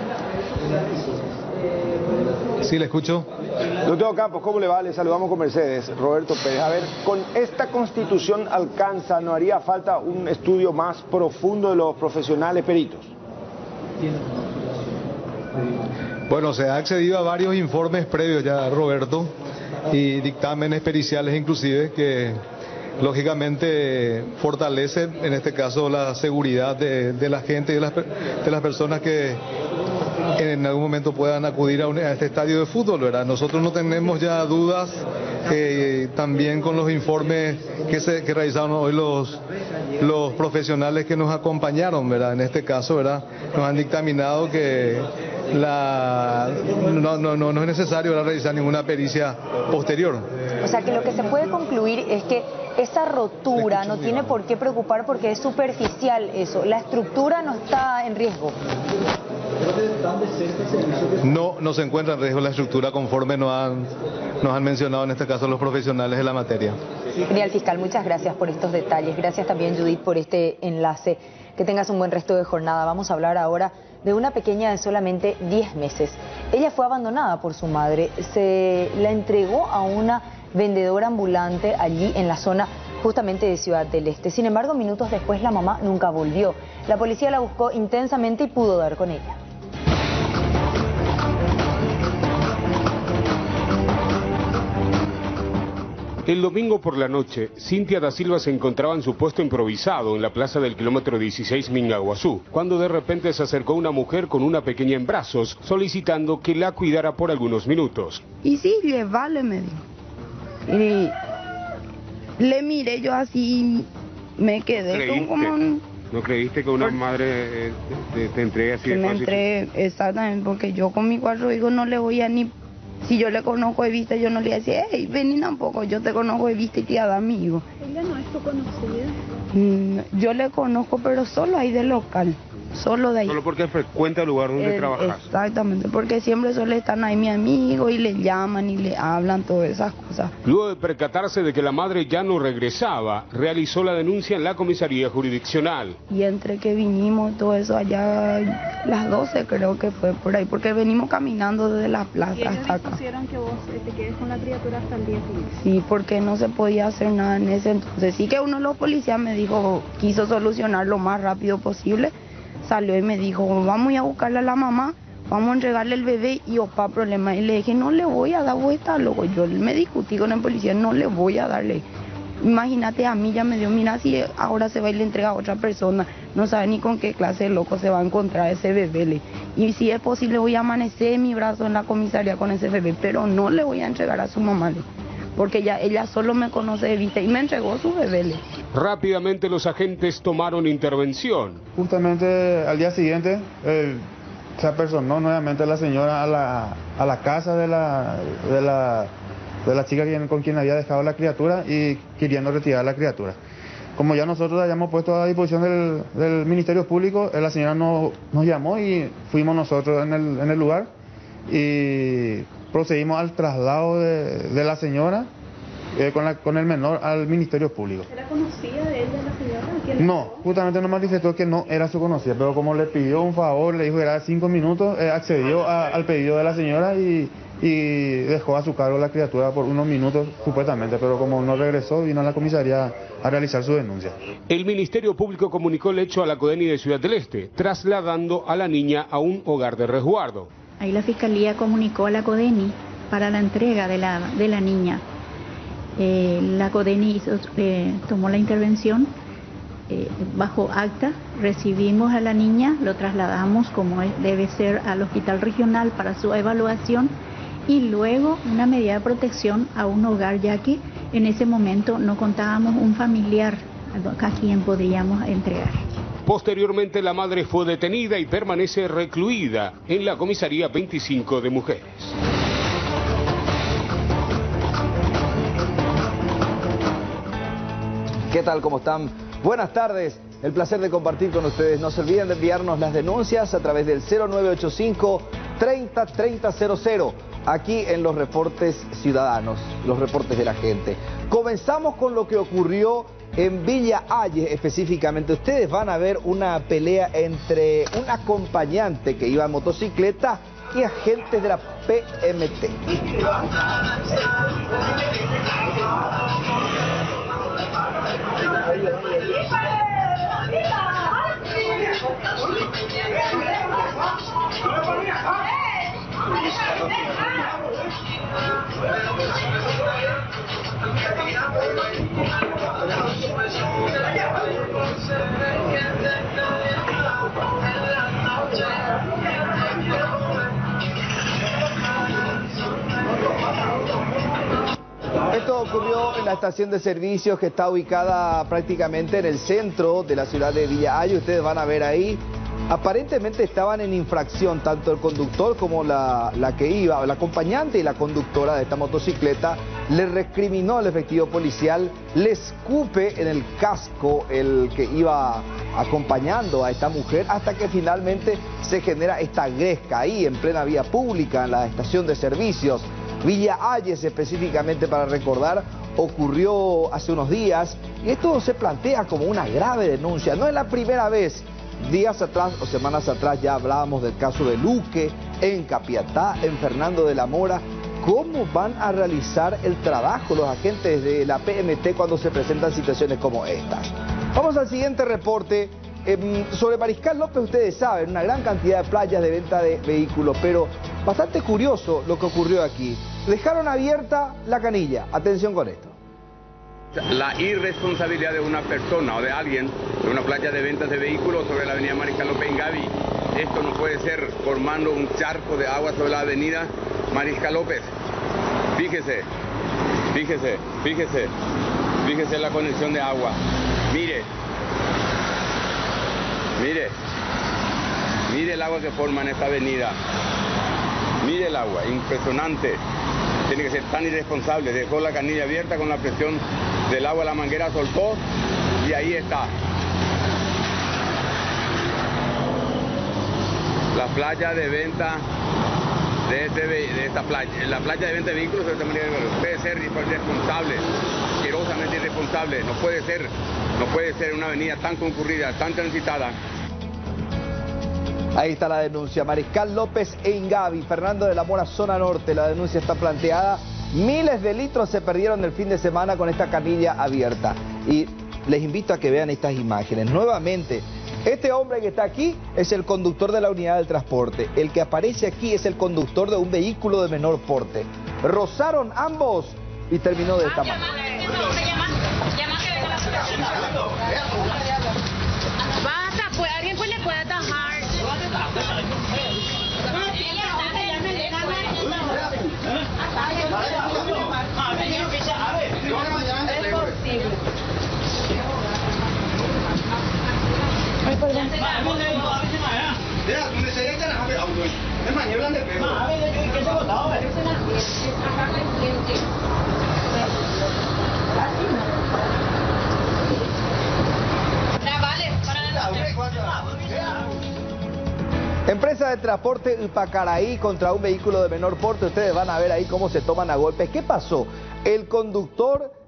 Speaker 21: Sí, le escucho.
Speaker 1: Doctor Campos, ¿cómo le va? Le saludamos con Mercedes. Roberto Pérez. A ver, con esta constitución alcanza, ¿no haría falta un estudio más profundo de los profesionales peritos?
Speaker 21: Bueno, se ha accedido a varios informes previos ya, Roberto, y dictámenes periciales inclusive que lógicamente fortalecen en este caso la seguridad de la gente y de las personas que en algún momento puedan acudir a este estadio de fútbol, ¿verdad? Nosotros no tenemos ya dudas, también con los informes que realizaron hoy los profesionales que nos acompañaron, ¿verdad? En este caso, ¿verdad? Nos han dictaminado que no es necesario, ¿verdad?, realizar ninguna pericia posterior.
Speaker 2: O sea que lo que se puede concluir es que esa rotura no tiene por qué preocupar porque es superficial eso, la estructura no está en riesgo.
Speaker 21: No se encuentra en riesgo la estructura conforme nos han mencionado en este caso los profesionales de la materia.
Speaker 2: Genial, fiscal, muchas gracias por estos detalles. Gracias también, Judith, por este enlace. Que tengas un buen resto de jornada. Vamos a hablar ahora de una pequeña de solamente 10 meses. Ella fue abandonada por su madre. Se la entregó a una vendedora ambulante allí en la zona justamente de Ciudad del Este. Sin embargo, minutos después la mamá nunca volvió. La policía la buscó intensamente y pudo dar con ella.
Speaker 5: El domingo por la noche, Cintia da Silva se encontraba en su puesto improvisado en la plaza del kilómetro 16 Mingaguazú, cuando de repente se acercó una mujer con una pequeña en brazos, solicitando que la cuidara por algunos minutos.
Speaker 23: Y sí, llévale, me dijo. Y le miré yo así, me quedé como...
Speaker 5: ¿No creíste que una madre te entregue así?
Speaker 23: Que me entregue, exactamente, porque yo con mi 4 hijos no le voy a ni... Si yo le conozco de vista, yo no le decía, hey, vení tampoco, yo te conozco de vista y te da amigo.
Speaker 22: ¿Ella no es tu conocida?
Speaker 23: Yo le conozco, pero solo ahí de local, solo de ahí.
Speaker 5: Solo porque frecuenta el lugar donde trabajas.
Speaker 23: Exactamente, porque siempre solo están ahí mi amigo y le llaman y le hablan todas esas cosas.
Speaker 5: Luego de percatarse de que la madre ya no regresaba, realizó la denuncia en la comisaría jurisdiccional.
Speaker 23: Y entre que vinimos, todo eso allá, las 12 creo que fue por ahí, porque venimos caminando desde la plaza hasta acá.
Speaker 22: ¿Pusieron que vos te quedes con la criatura hasta el día siguiente?
Speaker 23: Sí, porque no se podía hacer nada en ese entonces. Sí que uno de los policías me dijo, quiso solucionar lo más rápido posible. Salió y me dijo, vamos a ir a buscarle a la mamá, vamos a entregarle el bebé y opa, problema. Y le dije, no le voy a dar vuelta, luego yo me discutí con el policía, no le voy a darle. Imagínate, a mí ya me dio, mira, si ahora se va y le entrega a otra persona, no sabe ni con qué clase de loco se va a encontrar ese bebé. Y si es posible voy a amanecer mi brazo en la comisaría con ese bebé, pero no le voy a entregar a su mamá. Porque ella solo me conoce de vista y me entregó su bebé.
Speaker 5: Rápidamente los agentes tomaron intervención.
Speaker 24: Justamente al día siguiente se apersonó nuevamente la señora a la casa de la chica con quien había dejado la criatura y queriendo retirar la criatura. Como ya nosotros la habíamos puesto a disposición del Ministerio Público, la señora nos llamó y fuimos nosotros en el lugar y procedimos al traslado de la señora con el menor al Ministerio Público.
Speaker 22: ¿Era conocida de ella la señora?
Speaker 24: No, justamente nos manifestó que no era su conocida, pero como le pidió un favor, le dijo que era 5 minutos, accedió al pedido de la señora y dejó a su cargo la criatura por unos minutos supuestamente, pero como no regresó, vino a la comisaría a realizar su denuncia.
Speaker 5: El Ministerio Público comunicó el hecho a la CODENI de Ciudad del Este, trasladando a la niña a un hogar de resguardo.
Speaker 7: Ahí la Fiscalía comunicó a la CODENI para la entrega de la niña. La CODENI tomó la intervención bajo acta, recibimos a la niña, lo trasladamos como debe ser al hospital regional para su evaluación y luego una medida de protección a un hogar, ya que en ese momento no contábamos un familiar a quien podríamos entregar.
Speaker 5: Posteriormente la madre fue detenida y permanece recluida en la comisaría 25 de mujeres.
Speaker 8: ¿Qué tal? ¿Cómo están? Buenas tardes. El placer de compartir con ustedes. No se olviden de enviarnos las denuncias a través del 0985 30 30 00. Aquí en los reportes ciudadanos, los reportes de la gente. Comenzamos con lo que ocurrió en Villa Ayes específicamente. Ustedes van a ver una pelea entre un acompañante que iba en motocicleta y agentes de la PMT. Esto ocurrió en la estación de servicios que está ubicada prácticamente en el centro de la ciudad de Villa Ayes. Ustedes van a ver ahí, aparentemente estaban en infracción tanto el conductor como la que iba, la acompañante y la conductora de esta motocicleta. Le recriminó al efectivo policial, le escupe en el casco el que iba acompañando a esta mujer, hasta que finalmente se genera esta gresca ahí en plena vía pública en la estación de servicios. Villa Ayes específicamente, para recordar, ocurrió hace unos días y esto se plantea como una grave denuncia. No es la primera vez. Días atrás o semanas atrás ya hablábamos del caso de Luque, en Capiatá, en Fernando de la Mora. ¿Cómo van a realizar el trabajo los agentes de la PMT cuando se presentan situaciones como estas? Vamos al siguiente reporte. Sobre Mariscal López, ustedes saben, una gran cantidad de playas de venta de vehículos, pero bastante curioso lo que ocurrió aquí. Dejaron abierta la canilla. Atención con esto.
Speaker 9: La irresponsabilidad de una persona o de alguien de una playa de ventas de vehículos sobre la avenida Mariscal López en Gavi. Esto no puede ser formando un charco de agua sobre la avenida Mariscal López. Fíjese, fíjese, fíjese, fíjese la conexión de agua. Mire, mire, mire el agua que forma en esta avenida. Mire el agua, impresionante. Tiene que ser tan irresponsable. Dejó la canilla abierta con la presión del agua, la manguera soltó y ahí está. La playa de venta de esta playa, la playa de venta de vehículos de esta manera puede ser irresponsable, asquerosamente irresponsable. No puede ser una avenida tan concurrida, tan transitada.
Speaker 8: Ahí está la denuncia. Mariscal López e Ingavi, Fernando de la Mora, zona norte. La denuncia está planteada. Miles de litros se perdieron el fin de semana con esta canilla abierta. Y les invito a que vean estas imágenes. Nuevamente, este hombre que está aquí es el conductor de la unidad del transporte. El que aparece aquí es el conductor de un vehículo de menor porte. Rozaron ambos y terminó de esta manera.
Speaker 12: Basta, pues alguien pues le puede atajar.
Speaker 8: Empresa de transporte Ipacaraí contra un vehículo de menor porte. Ustedes van a ver ahí cómo se toman a golpes. ¿Qué pasó? El conductor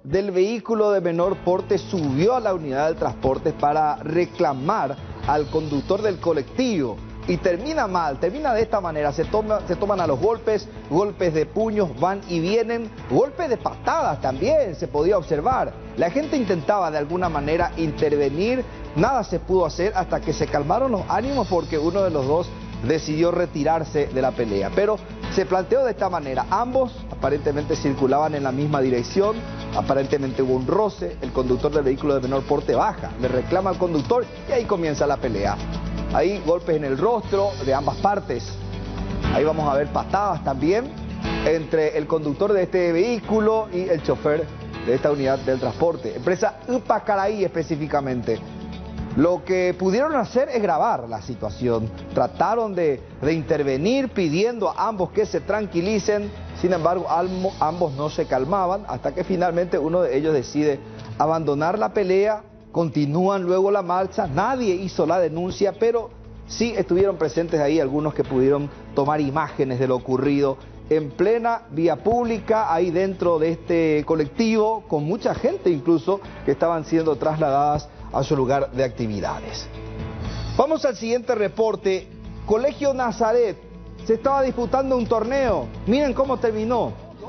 Speaker 8: del vehículo de menor porte subió a la unidad del transporte para reclamar al conductor del colectivo. Y termina mal, termina de esta manera, se toman a los golpes, golpes de puños van y vienen, golpes de patadas también se podía observar. La gente intentaba de alguna manera intervenir, nada se pudo hacer hasta que se calmaron los ánimos porque uno de los dos decidió retirarse de la pelea. Pero se planteó de esta manera, ambos aparentemente circulaban en la misma dirección, aparentemente hubo un roce, el conductor del vehículo de menor porte baja, le reclama al conductor y ahí comienza la pelea. Ahí golpes en el rostro de ambas partes. Ahí vamos a ver patadas también entre el conductor de este vehículo y el chofer de esta unidad del transporte. Empresa Upacaraí específicamente. Lo que pudieron hacer es grabar la situación. Trataron de intervenir pidiendo a ambos que se tranquilicen. Sin embargo, ambos no se calmaban hasta que finalmente uno de ellos decide abandonar la pelea. Continúan luego la marcha, nadie hizo la denuncia, pero sí estuvieron presentes ahí algunos que pudieron tomar imágenes de lo ocurrido en plena vía pública, ahí dentro de este colectivo, con mucha gente incluso que estaban siendo trasladadas a su lugar de actividades. Vamos al siguiente reporte. Colegio Nazaret, se estaba disputando un torneo, miren cómo terminó.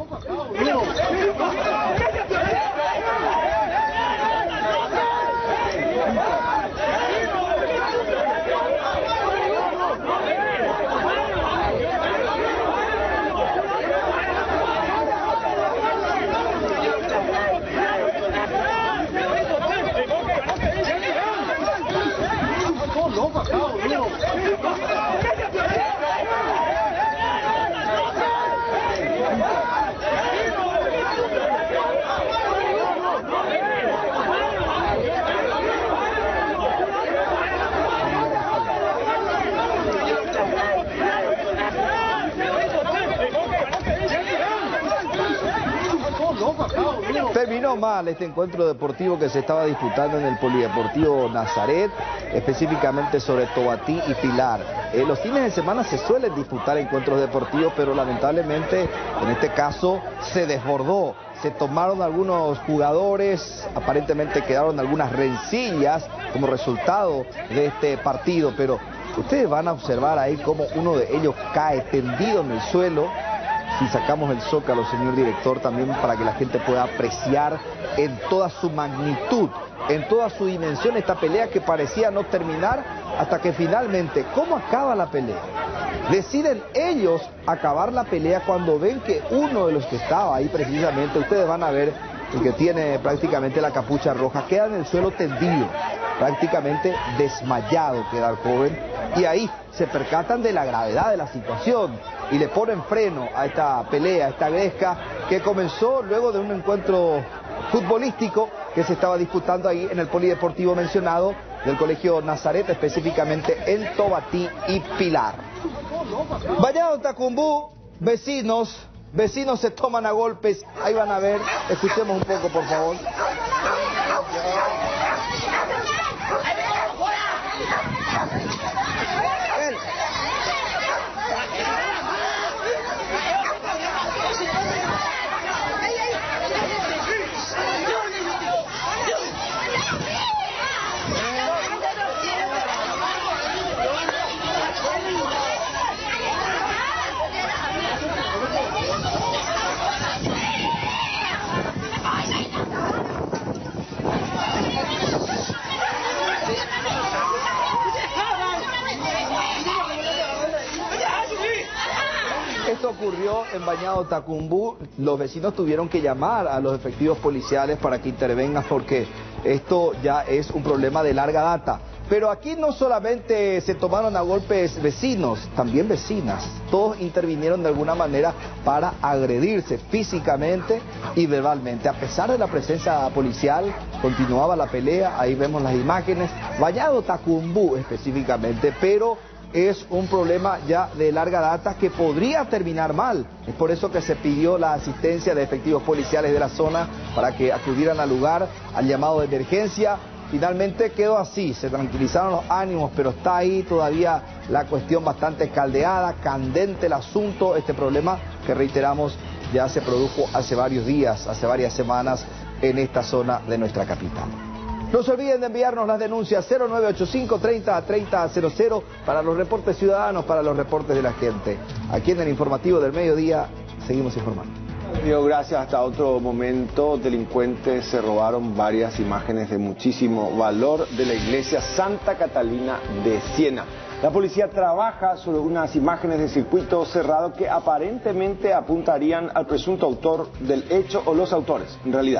Speaker 8: Terminó mal este encuentro deportivo que se estaba disputando en el Polideportivo Nazaret, específicamente sobre Tobatí y Pilar. Los fines de semana se suelen disputar encuentros deportivos, pero lamentablemente en este caso se desbordó. Se tomaron algunos jugadores, aparentemente quedaron algunas rencillas como resultado de este partido, pero ustedes van a observar ahí cómo uno de ellos cae tendido en el suelo. Si sacamos el zócalo, señor director, también para que la gente pueda apreciar en toda su magnitud, en toda su dimensión esta pelea que parecía no terminar hasta que finalmente, ¿cómo acaba la pelea? Deciden ellos acabar la pelea cuando ven que uno de los que estaba ahí precisamente, ustedes van a ver, el que tiene prácticamente la capucha roja, queda en el suelo tendido, prácticamente desmayado queda el joven, y ahí se percatan de la gravedad de la situación y le ponen freno a esta pelea, a esta gresca que comenzó luego de un encuentro futbolístico que se estaba disputando ahí en el polideportivo mencionado del Colegio Nazaret, específicamente en Tobatí y Pilar. Bañado Tacumbú, vecinos se toman a golpes, ahí van a ver, escuchemos un poco por favor. Esto ocurrió en Bañado Tacumbú. Los vecinos tuvieron que llamar a los efectivos policiales para que intervengan porque esto ya es un problema de larga data. Pero aquí no solamente se tomaron a golpes vecinos, también vecinas. Todos intervinieron de alguna manera para agredirse físicamente y verbalmente. A pesar de la presencia policial, continuaba la pelea, ahí vemos las imágenes. Bañado Tacumbú específicamente, pero es un problema ya de larga data que podría terminar mal. Es por eso que se pidió la asistencia de efectivos policiales de la zona para que acudieran al lugar, al llamado de emergencia. Finalmente quedó así, se tranquilizaron los ánimos, pero está ahí todavía la cuestión bastante caldeada, candente el asunto, este problema que reiteramos ya se produjo hace varios días, hace varias semanas en esta zona de nuestra capital. No se olviden de enviarnos las denuncias 0985 30 30 00 para los reportes ciudadanos, para los reportes de la gente. Aquí en el informativo del mediodía seguimos informando.
Speaker 1: Gracias, hasta otro momento. Delincuentes se robaron varias imágenes de muchísimo valor de la iglesia Santa Catalina de Siena. La policía trabaja sobre unas imágenes de circuito cerrado que aparentemente apuntarían al presunto autor del hecho o los autores, en realidad.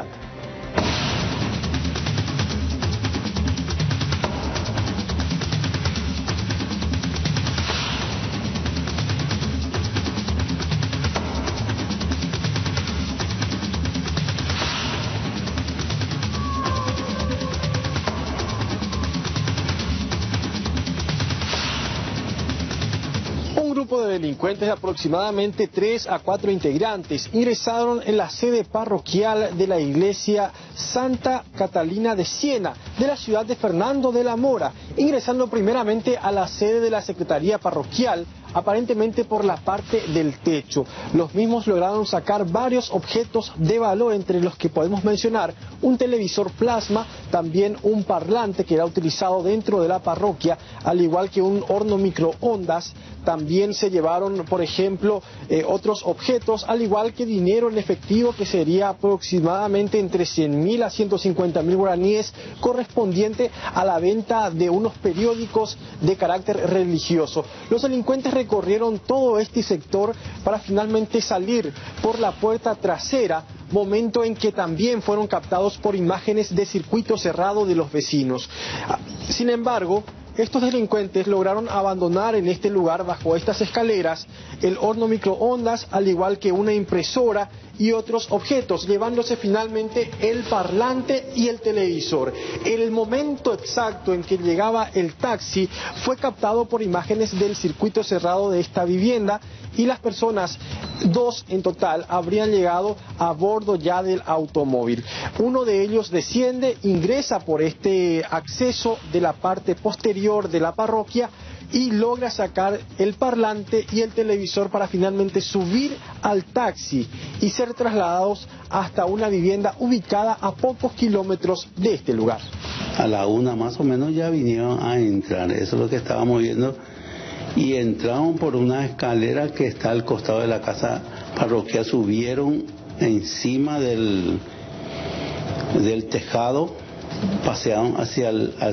Speaker 10: Delincuentes de aproximadamente 3 a 4 integrantes ingresaron en la sede parroquial de la iglesia Santa Catalina de Siena de la ciudad de Fernando de la Mora, ingresando primeramente a la sede de la Secretaría Parroquial, aparentemente por la parte del techo. Los mismos lograron sacar varios objetos de valor, entre los que podemos mencionar un televisor plasma, también un parlante que era utilizado dentro de la parroquia, al igual que un horno microondas. También se llevaron, por ejemplo, otros objetos, al igual que dinero en efectivo, que sería aproximadamente entre 100.000 a 150.000 guaraníes, correspondiente a la venta de unos periódicos de carácter religioso. Los delincuentes recorrieron todo este sector para finalmente salir por la puerta trasera, momento en que también fueron captados por imágenes de circuito cerrado de los vecinos. Sin embargo, estos delincuentes lograron abandonar en este lugar, bajo estas escaleras, el horno microondas, al igual que una impresora y otros objetos, llevándose finalmente el parlante y el televisor. El momento exacto en que llegaba el taxi fue captado por imágenes del circuito cerrado de esta vivienda, y las personas, 2 en total, habrían llegado a bordo ya del automóvil. Uno de ellos desciende, ingresa por este acceso de la parte posterior de la parroquia y logra sacar el parlante y el televisor para finalmente subir al taxi y ser trasladados hasta una vivienda ubicada a pocos kilómetros de este lugar.
Speaker 11: A la 1 más o menos ya vinieron a entrar, eso es lo que estábamos viendo, y entraron por una escalera que está al costado de la casa parroquial, subieron encima del tejado, pasearon hacia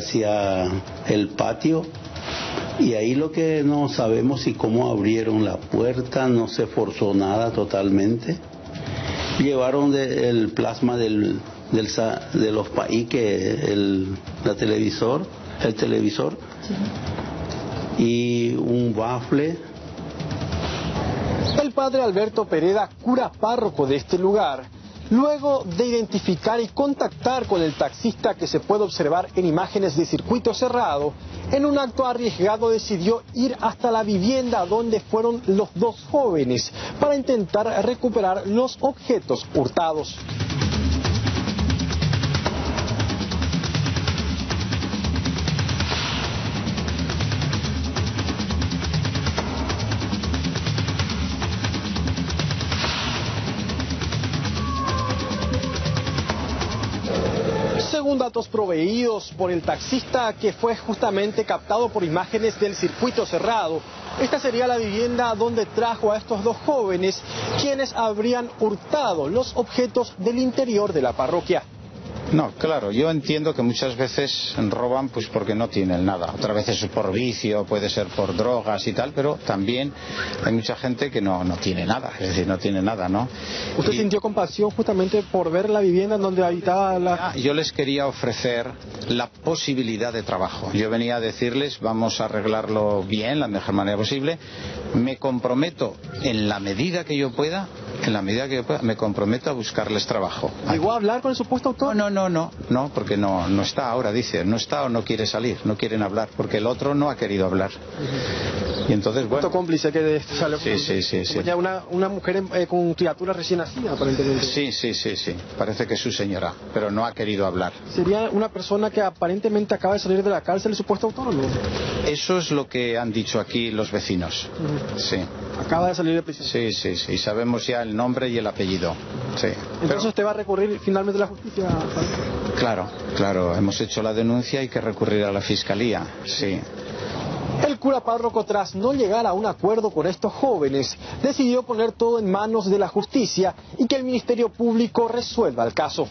Speaker 11: el patio, y ahí lo que no sabemos si cómo abrieron la puerta, no se forzó nada totalmente. Llevaron el plasma de los paíques, el televisor, sí, y un bafle.
Speaker 10: El padre Alberto Pereda, cura párroco de este lugar, luego de identificar y contactar con el taxista que se puede observar en imágenes de circuito cerrado, en un acto arriesgado decidió ir hasta la vivienda donde fueron los 2 jóvenes para intentar recuperar los objetos hurtados. Según datos proveídos por el taxista, que fue justamente captado por imágenes del circuito cerrado, esta sería la vivienda donde trajo a estos 2 jóvenes, quienes habrían hurtado los objetos del interior de la parroquia.
Speaker 13: No, claro, yo entiendo que muchas veces roban pues porque no tienen nada. Otras veces es por vicio, puede ser por drogas y tal, pero también hay mucha gente que no tiene nada, es decir, no tiene nada, ¿no?
Speaker 10: ¿Usted sintió compasión justamente por ver la vivienda en donde habitaba la...?
Speaker 13: Yo les quería ofrecer la posibilidad de trabajo. Yo venía a decirles, vamos a arreglarlo bien, la mejor manera posible. Me comprometo, en la medida que yo pueda, me comprometo a buscarles trabajo.
Speaker 10: ¿Llegó a hablar con el supuesto autor?
Speaker 13: No, No, porque no está ahora, dice, no está o no quiere salir, no quieren hablar, porque el otro no ha querido hablar. Y entonces, bueno...
Speaker 10: cómplice que salió.
Speaker 13: Sí.
Speaker 10: Ya una mujer con criatura recién nacida, aparentemente.
Speaker 13: Sí, parece que es su señora, pero no ha querido hablar.
Speaker 10: ¿Sería una persona que aparentemente acaba de salir de la cárcel y supuesto autónomo?
Speaker 13: Eso es lo que han dicho aquí los vecinos. Sí.
Speaker 10: Acaba de salir de prisión.
Speaker 13: Sí, sabemos ya el nombre y el apellido. Sí.
Speaker 10: Entonces usted va a recurrir finalmente a la justicia.
Speaker 13: Claro, hemos hecho la denuncia, hay que recurrir a la fiscalía, sí.
Speaker 10: El cura párroco, tras no llegar a un acuerdo con estos jóvenes, decidió poner todo en manos de la justicia y que el Ministerio Público resuelva el caso.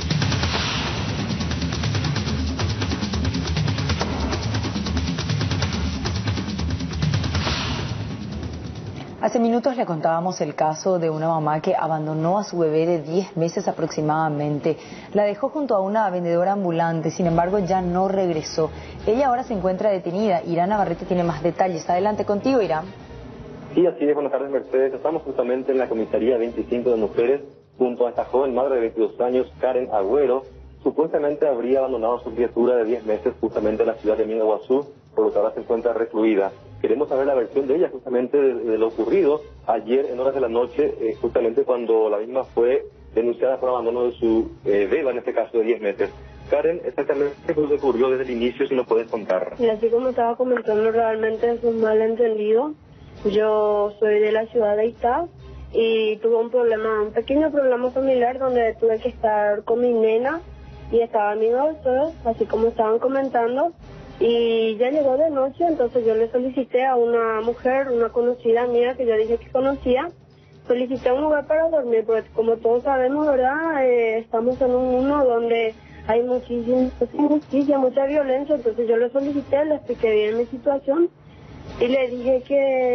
Speaker 2: Hace minutos le contábamos el caso de una mamá que abandonó a su bebé de 10 meses aproximadamente. La dejó junto a una vendedora ambulante, sin embargo ya no regresó. Ella ahora se encuentra detenida. Irán Navarrete tiene más detalles. Adelante contigo, Irán.
Speaker 14: Sí, así es. Buenas tardes, Mercedes. Estamos justamente en la comisaría 25 de mujeres junto a esta joven madre de 22 años, Karen Agüero. Supuestamente habría abandonado a su criatura de 10 meses justamente en la ciudad de Mingaguazú, por lo que ahora se encuentra recluida. Queremos saber la versión de ella justamente de lo ocurrido ayer en horas de la noche, justamente cuando la misma fue denunciada por abandono de su beba, en este caso de 10 meses. Karen, exactamente qué fue lo que ocurrió desde el inicio, si nos puedes contar.
Speaker 22: Y así como estaba comentando, realmente es un malentendido. Yo soy de la ciudad de Itá y tuve un pequeño problema familiar donde tuve que estar con mi nena y estaba mi doctor, así como estaban comentando. Y ya llegó de noche, entonces yo le solicité a una mujer, una conocida mía que yo dije que conocía, solicité un lugar para dormir, porque como todos sabemos, ¿verdad? Estamos en un mundo donde hay muchísima injusticia, mucha violencia, entonces yo le solicité, le expliqué bien mi situación y le dije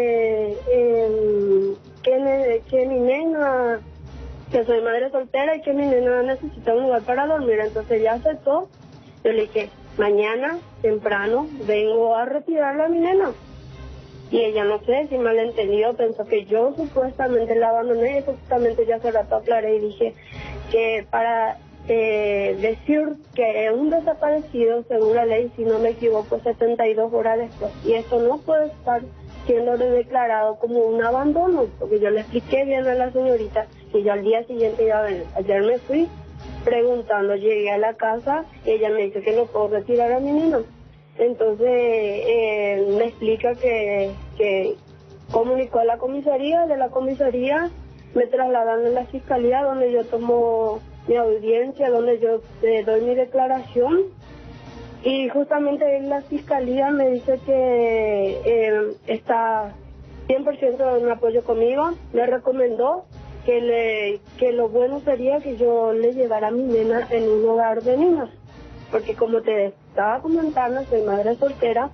Speaker 22: que mi nena, que soy madre soltera y que mi nena necesita un lugar para dormir, entonces ella aceptó. Yo le dije, mañana temprano vengo a retirarla a mi nena. Y ella, no sé si malentendido, pensó que yo supuestamente la abandoné, y justamente ya hace rato aclaré y dije que para decir que un desaparecido, según la ley, si no me equivoco, 72 horas después. Y eso no puede estar siendo declarado como un abandono, porque yo le expliqué bien a la señorita que yo al día siguiente iba a venir. Ayer me fui preguntando, llegué a la casa y ella me dice que no puedo retirar a mi nena. Entonces me explica que comunicó a la comisaría, de la comisaría me trasladan a la fiscalía donde yo tomo mi audiencia, donde yo doy mi declaración y justamente en la fiscalía me dice que está 100% en apoyo conmigo, me recomendó que lo bueno sería que yo le llevara a mi nena en un hogar de niños, porque como te estaba comentando, soy madre soltera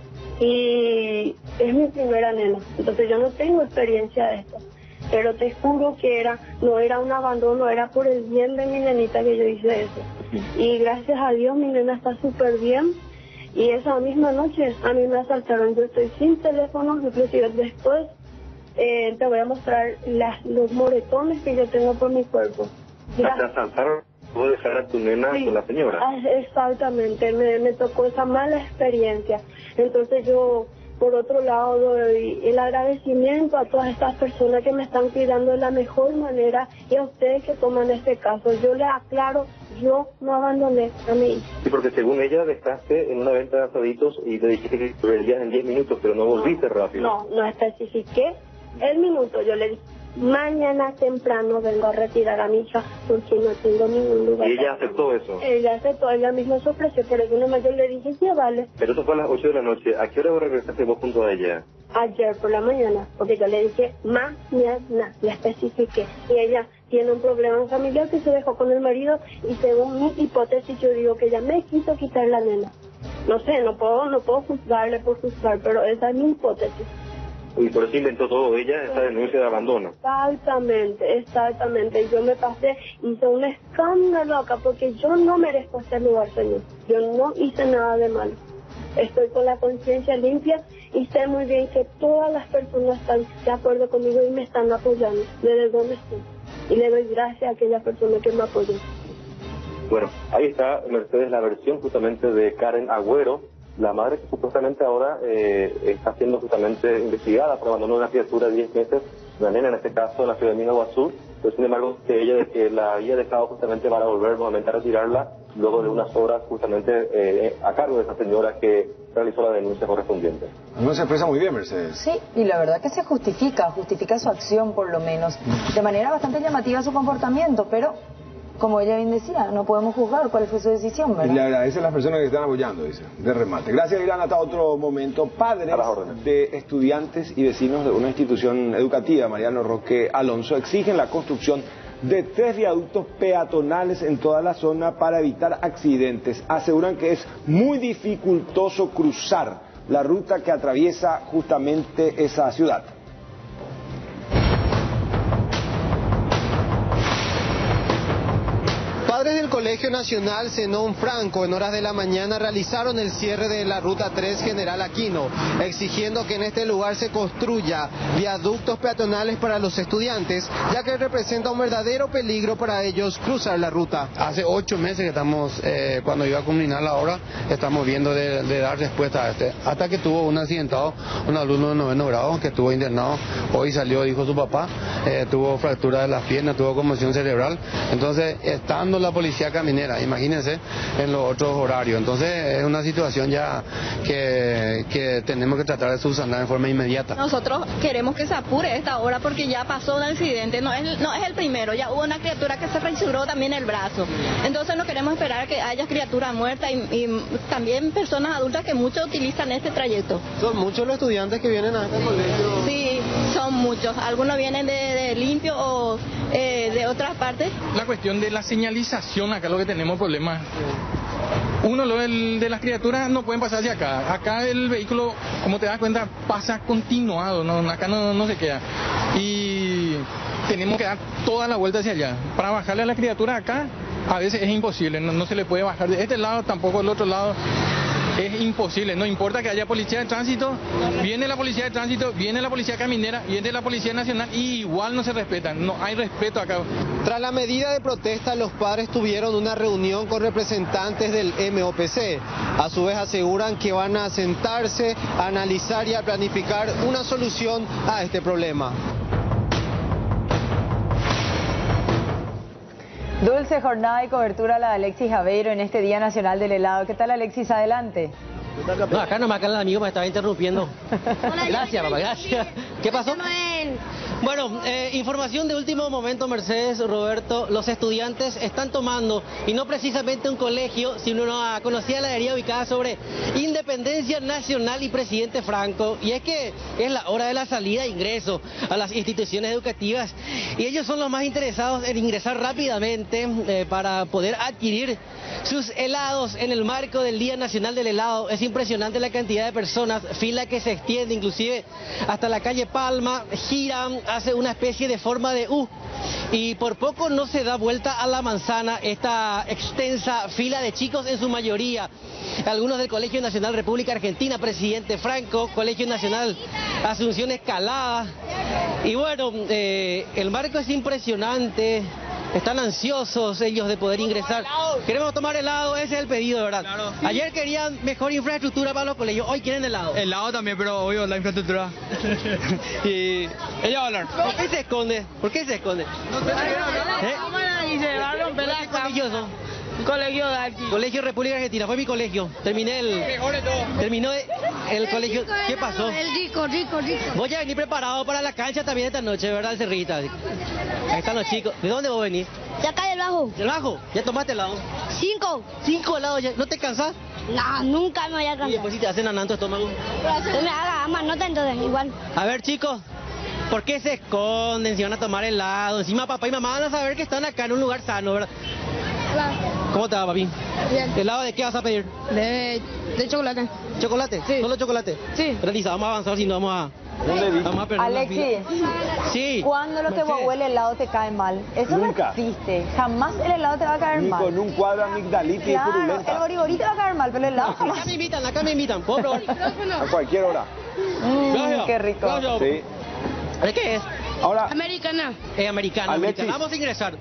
Speaker 22: y es mi primera nena, entonces yo no tengo experiencia de esto, pero te juro que no era un abandono, era por el bien de mi nenita que yo hice eso. Y gracias a Dios mi nena está súper bien. Y esa misma noche a mí me asaltaron, yo estoy sin teléfono, inclusive después te voy a mostrar los moretones que yo tengo por mi cuerpo.
Speaker 14: ¿Te asaltaron? ¿Puedo dejar a tu nena con la señora?
Speaker 22: Exactamente, me tocó esa mala experiencia. Entonces yo, por otro lado, doy el agradecimiento a todas estas personas que me están cuidando de la mejor manera y a ustedes que toman este caso. Yo les aclaro, yo no abandoné a mi hija.
Speaker 14: Sí, porque según ella dejaste en una venta de asaditos y te dijiste que volverías en 10 minutos, pero no volviste rápido.
Speaker 22: No especifiqué el minuto. Yo le dije, mañana temprano vengo a retirar a mi hija porque no tengo ningún lugar.
Speaker 14: ¿Y ella aceptó eso?
Speaker 22: Ella aceptó, ella misma se ofreció, pero yo nomás yo le dije, sí, vale.
Speaker 14: Pero eso fue a las 8 de la noche. ¿A qué hora regresaste vos junto a ella?
Speaker 22: Ayer por la mañana, porque yo le dije, mañana, le especifiqué. Y ella tiene un problema familiar que se dejó con el marido y según mi hipótesis yo digo que ella me quiso quitar la nena. No sé, no puedo juzgarle por juzgar, pero esa es mi hipótesis.
Speaker 14: Y por eso inventó todo ella, esta denuncia de abandono.
Speaker 22: Exactamente. Yo me pasé, hice un escándalo acá porque yo no merezco este lugar, señor. Yo no hice nada de malo. Estoy con la conciencia limpia y sé muy bien que todas las personas están de acuerdo conmigo y me están apoyando desde donde estoy. Y le doy gracias a aquella persona que me apoyó.
Speaker 14: Bueno, ahí está, Mercedes, la versión justamente de Karen Agüero, la madre que supuestamente ahora está siendo justamente investigada por abandono de una criatura de 10 meses, una nena en este caso, en la ciudad de Mingaguazú, pero sin embargo que ella de que la había dejado justamente para volver nuevamente a retirarla luego de unas horas justamente a cargo de esa señora que realizó la denuncia correspondiente.
Speaker 1: No se expresa muy bien, Mercedes.
Speaker 2: Sí, y la verdad que se justifica su acción por lo menos, de manera bastante llamativa su comportamiento, pero como ella bien decía, no podemos juzgar cuál fue su decisión, ¿verdad?
Speaker 1: Y le agradece a las personas que están apoyando, dice, de remate. Gracias, Irán. Hasta otro momento. Padres de estudiantes y vecinos de una institución educativa, Mariano Roque Alonso, exigen la construcción de 3 viaductos peatonales en toda la zona para evitar accidentes. Aseguran que es muy dificultoso cruzar la ruta que atraviesa justamente esa ciudad.
Speaker 10: Padres del Colegio Nacional Zenón Franco en horas de la mañana realizaron el cierre de la Ruta 3 General Aquino, exigiendo que en este lugar se construya viaductos peatonales para los estudiantes, ya que representa un verdadero peligro para ellos cruzar la ruta.
Speaker 15: Hace 8 meses que estamos, cuando iba a culminar la obra, estamos viendo de dar respuesta a este, hasta que tuvo un accidentado, un alumno de 9º grado que estuvo internado, hoy salió, dijo su papá, tuvo fractura de las piernas, tuvo conmoción cerebral, entonces estando la policía caminera, imagínense, en los otros horarios. Entonces es una situación ya que tenemos que tratar de subsanar de forma inmediata.
Speaker 12: Nosotros queremos que se apure esta hora porque ya pasó un accidente, no es el primero, ya hubo una criatura que se fracturó también el brazo. Entonces no queremos esperar a que haya criatura muerta y también personas adultas que muchos utilizan este trayecto.
Speaker 10: ¿Son muchos los estudiantes que vienen a este colegio?
Speaker 12: Sí, son muchos. Algunos vienen de Limpio o de otras partes.
Speaker 16: La cuestión de la señalización, acá lo que tenemos problemas. Uno, lo de las criaturas no pueden pasar hacia acá. Acá el vehículo, como te das cuenta, pasa continuado, ¿no? Acá no se queda. Y tenemos que dar toda la vuelta hacia allá. Para bajarle a la criatura acá, a veces es imposible, no se le puede bajar de este lado, tampoco del otro lado. Es imposible, no importa que haya policía de tránsito, viene la policía de tránsito, viene la policía caminera, viene la policía nacional y igual no se respetan, no hay respeto acá.
Speaker 10: Tras la medida de protesta, los padres tuvieron una reunión con representantes del MOPC. A su vez aseguran que van a sentarse, a analizar y a planificar una solución a este problema.
Speaker 2: Dulce jornada y cobertura la de Alexis Aveiro en este Día Nacional del Helado. ¿Qué tal, Alexis? Adelante.
Speaker 17: No, acá nomás, acá el amigo me estaba interrumpiendo. Gracias, papá, gracias. ¿Qué pasó? Bueno, información de último momento, Mercedes, Roberto. Los estudiantes están tomando, y no precisamente un colegio, sino una conocida heladería ubicada sobre Independencia Nacional y Presidente Franco. Y es que es la hora de la salida e ingreso a las instituciones educativas. Y ellos son los más interesados en ingresar rápidamente para poder adquirir sus helados en el marco del Día Nacional del Helado. Es impresionante la cantidad de personas, fila que se extiende inclusive hasta la calle Palma, giran, hace una especie de forma de U y por poco no se da vuelta a la manzana esta extensa fila de chicos, en su mayoría algunos del Colegio Nacional República Argentina, Presidente Franco, Colegio Nacional Asunción Escalada. Y bueno, el marco es impresionante. Están ansiosos ellos de poder ingresar. Queremos tomar helado, ese es el pedido, ¿verdad? Claro. Ayer querían mejor infraestructura para los colegios, hoy quieren helado.
Speaker 6: Helado también, pero obvio la infraestructura. Y ella va a hablar.
Speaker 17: ¿Por qué se esconde? ¿Por qué se esconde?
Speaker 12: Y se va a romper la
Speaker 17: cama.
Speaker 12: Colegio de aquí.
Speaker 17: Colegio República Argentina, fue mi colegio. Terminó el colegio. ¿Qué pasó?
Speaker 12: El rico.
Speaker 17: Voy a venir preparado para la cancha también esta noche, ¿verdad, Cerrita? Ahí están los chicos. ¿De dónde vos venís?
Speaker 12: De acá del bajo.
Speaker 17: ¿Del bajo? ¿Ya tomaste helado?
Speaker 12: 5.
Speaker 17: 5 helados ya. ¿No te cansás?
Speaker 12: No, nunca me voy a cansar.
Speaker 17: Y después si te hacen ananto estómago.
Speaker 12: Me haga más nota entonces, igual.
Speaker 17: A ver, chicos. ¿Por qué se esconden si van a tomar helado? Encima papá y mamá van a saber que están acá en un lugar sano, ¿verdad?
Speaker 12: Hola.
Speaker 17: ¿Cómo te va, papi?
Speaker 12: Bien.
Speaker 17: ¿Helado de qué vas a pedir?
Speaker 12: De chocolate.
Speaker 17: ¿Chocolate?
Speaker 12: Sí.
Speaker 17: ¿Solo chocolate?
Speaker 12: Sí.
Speaker 17: Renisa, vamos a avanzar si no vamos a perder.
Speaker 2: Alexis,
Speaker 17: sí.
Speaker 2: ¿cuándo lo que vos huele el helado te cae mal? Eso
Speaker 1: Nunca.
Speaker 2: No existe. Jamás el helado te va a caer
Speaker 1: Ni
Speaker 2: mal.
Speaker 1: con un cuadro amigdalitis y
Speaker 2: Claro,
Speaker 1: purulenta.
Speaker 2: el borigori te va a caer mal, pero el helado jamás.
Speaker 17: Acá me invitan. ¿Puedo probar?
Speaker 1: A cualquier hora.
Speaker 2: Qué rico.
Speaker 1: Sí.
Speaker 17: ¿De qué es?
Speaker 1: Ahora,
Speaker 12: Americana.
Speaker 17: Americana.
Speaker 1: Alexis.
Speaker 17: Vamos a ingresar. Sí.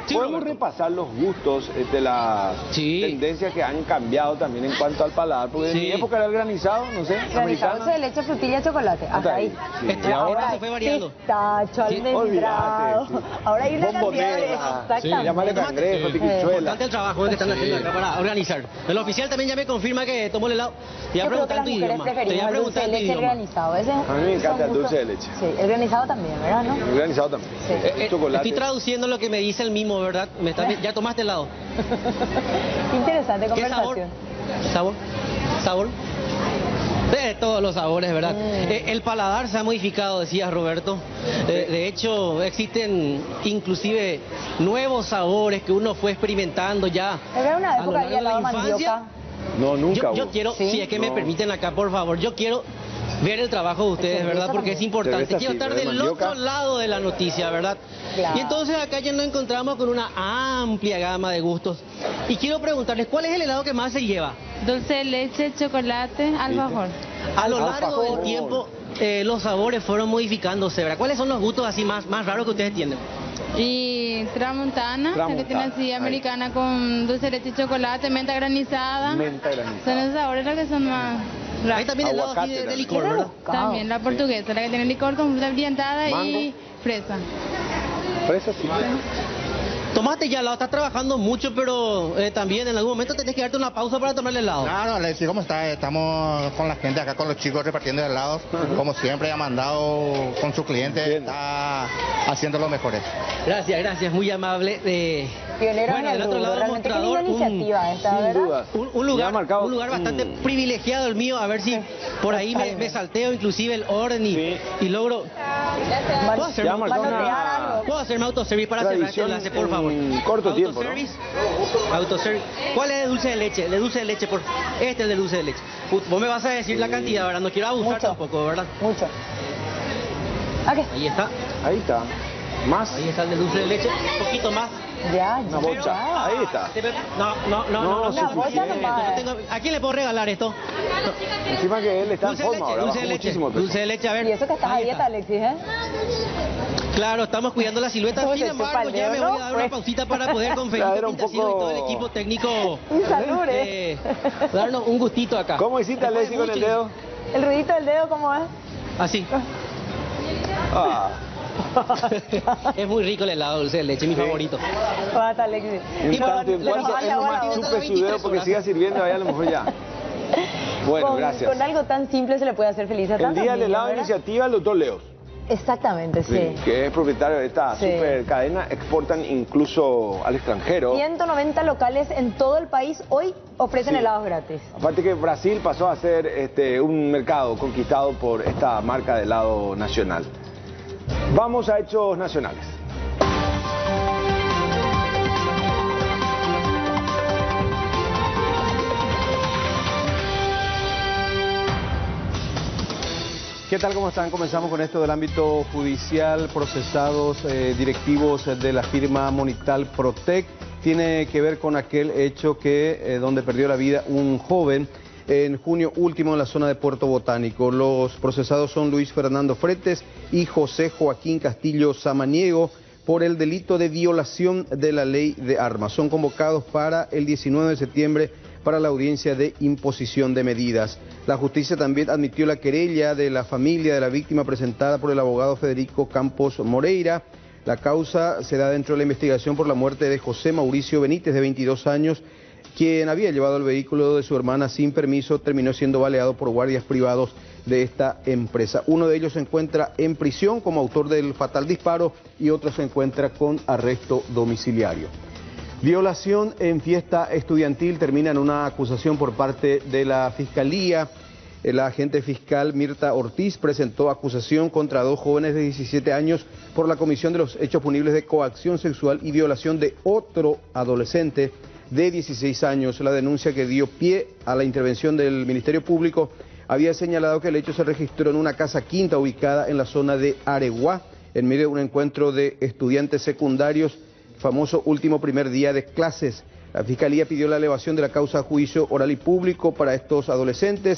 Speaker 1: Sí, podemos repasar los gustos de las tendencias que han cambiado también en cuanto al paladar, porque en mi época era el granizado, no sé,
Speaker 2: granizado de leche, frutilla, chocolate, hasta ahí.
Speaker 1: Y
Speaker 2: ahora
Speaker 17: se fue variando.
Speaker 2: Pistacho, almendrado. Ahora hay una cantidad de... Exactamente.
Speaker 1: Llámale cangrejo, tiquichuela.
Speaker 17: Importante el trabajo que están haciendo acá para organizar. El oficial también ya me confirma que tomó el helado. Te voy a preguntar tu idioma. Te voy a preguntar tu idioma.
Speaker 2: El granizado. Ese
Speaker 1: a mí me encanta el dulce de leche.
Speaker 2: Sí, el granizado también, ¿verdad? ¿No?
Speaker 1: El granizado también.
Speaker 2: Sí.
Speaker 1: Chocolate.
Speaker 17: Estoy traduciendo lo que me dice el mismo, ¿verdad? Ya tomaste helado.
Speaker 2: Interesante
Speaker 17: ¿Qué
Speaker 2: conversación.
Speaker 17: ¿Sabor? De todos los sabores, ¿verdad? El paladar se ha modificado, decía Roberto. De hecho, existen inclusive nuevos sabores que uno fue experimentando ya.
Speaker 2: ¿Era una época
Speaker 17: a lo largo de la infancia?
Speaker 1: No, nunca.
Speaker 17: Yo quiero, si es que me permiten acá, por favor, yo quiero ver el trabajo de ustedes, ¿verdad? Porque es importante. Quiero estar del otro lado de la noticia, ¿verdad? Claro. Y entonces acá ya nos encontramos con una amplia gama de gustos. Y quiero preguntarles, ¿cuál es el helado que más se lleva?
Speaker 4: Dulce de leche, chocolate, alfajor.
Speaker 17: A lo largo del tiempo, los sabores fueron modificándose, ¿verdad? ¿Cuáles son los gustos así más raros que ustedes tienen?
Speaker 4: Y tramontana, que tiene así americana con dulce de leche y chocolate, menta granizada. Son esos sabores los que son más raros.
Speaker 17: Ahí también el helado así de licor, ¿verdad?
Speaker 4: También la portuguesa, la que tiene licor con fruta brillantada y fresa.
Speaker 1: Fresa sí.
Speaker 17: Tomaste ya helado, estás trabajando mucho, pero también en algún momento tenés que darte una pausa para tomar el helado.
Speaker 18: Claro, Alexis, ¿cómo estás? Estamos con la gente acá, con los chicos repartiendo helados. Como siempre, ha mandado con su cliente, está haciendo lo mejores.
Speaker 17: Gracias, muy amable.
Speaker 2: Pionero
Speaker 17: bueno,
Speaker 2: en el
Speaker 17: del otro lado del mostrador,
Speaker 2: iniciativa esta, ¿verdad?
Speaker 17: Un lugar bastante privilegiado el mío, a ver si por ahí me salteo inclusive el orden y logro... ¿Puedo hacerme autoservice para cerrar este enlace, por favor?
Speaker 1: Corto tiempo,
Speaker 17: ¿no? Autoservice. ¿Cuál es el dulce de leche? El dulce de leche, por favor. Este es el dulce de leche. Vos me vas a decir la cantidad, ¿verdad? No quiero abusar tampoco, ¿verdad?
Speaker 2: Mucho.
Speaker 17: Ahí está.
Speaker 1: Ahí está. ¿Más?
Speaker 17: Ahí está el de dulce de leche. Un poquito más.
Speaker 1: Una bocha. Ahí está.
Speaker 17: No.
Speaker 2: Una bocha nomás.
Speaker 17: ¿A quién le puedo regalar esto?
Speaker 1: Encima que él está en forma ahora.
Speaker 17: Dulce de leche, a ver.
Speaker 2: Y eso que estás a dieta, Alexis, ¿eh?
Speaker 17: Claro, estamos cuidando la silueta. Sin embargo, ya me voy a dar una pausita para poder con Felipe Pintacillo y todo el equipo técnico darnos un gustito acá.
Speaker 1: ¿Cómo hiciste, Alexis, con el dedo?
Speaker 2: El ruidito del dedo, ¿cómo es?
Speaker 17: Así. Es muy rico el helado dulce de leche, mi favorito.
Speaker 2: Basta, Alexis.
Speaker 1: En cuanto chupe su dedo porque siga sirviendo ahí a lo mejor ya. Bueno, gracias.
Speaker 2: Con algo tan simple se le puede hacer feliz a tantos
Speaker 1: El día del helado de iniciativa, el doctor Leos.
Speaker 2: Exactamente, sí.
Speaker 1: Que es propietario de esta super cadena, exportan incluso al extranjero.
Speaker 2: 190 locales en todo el país hoy ofrecen helados gratis.
Speaker 1: Aparte que Brasil pasó a ser un mercado conquistado por esta marca de helado nacional. Vamos a hechos nacionales.
Speaker 8: ¿Qué tal? ¿Cómo están? Comenzamos con esto del ámbito judicial. Procesados directivos de la firma Monital Protec. Tiene que ver con aquel hecho donde perdió la vida un joven en junio último en la zona de Puerto Botánico. Los procesados son Luis Fernando Fretes y José Joaquín Castillo Samaniego por el delito de violación de la ley de armas. Son convocados para el 19 de septiembre para la audiencia de imposición de medidas. La justicia también admitió la querella de la familia de la víctima presentada por el abogado Federico Campos Moreira. La causa se da dentro de la investigación por la muerte de José Mauricio Benítez, de 22 años, quien había llevado el vehículo de su hermana sin permiso, terminó siendo baleado por guardias privados de esta empresa. Uno de ellos se encuentra en prisión como autor del fatal disparo y otro se encuentra con arresto domiciliario. Violación en fiesta estudiantil termina en una acusación por parte de la Fiscalía. La agente fiscal Mirta Ortiz presentó acusación contra dos jóvenes de 17 años por la comisión de los hechos punibles de coacción sexual y violación de otro adolescente de 16 años. La denuncia que dio pie a la intervención del Ministerio Público había señalado que el hecho se registró en una casa quinta ubicada en la zona de Areguá, en medio de un encuentro de estudiantes secundarios, famoso último primer día de clases. La Fiscalía pidió la elevación de la causa a juicio oral y público para estos adolescentes.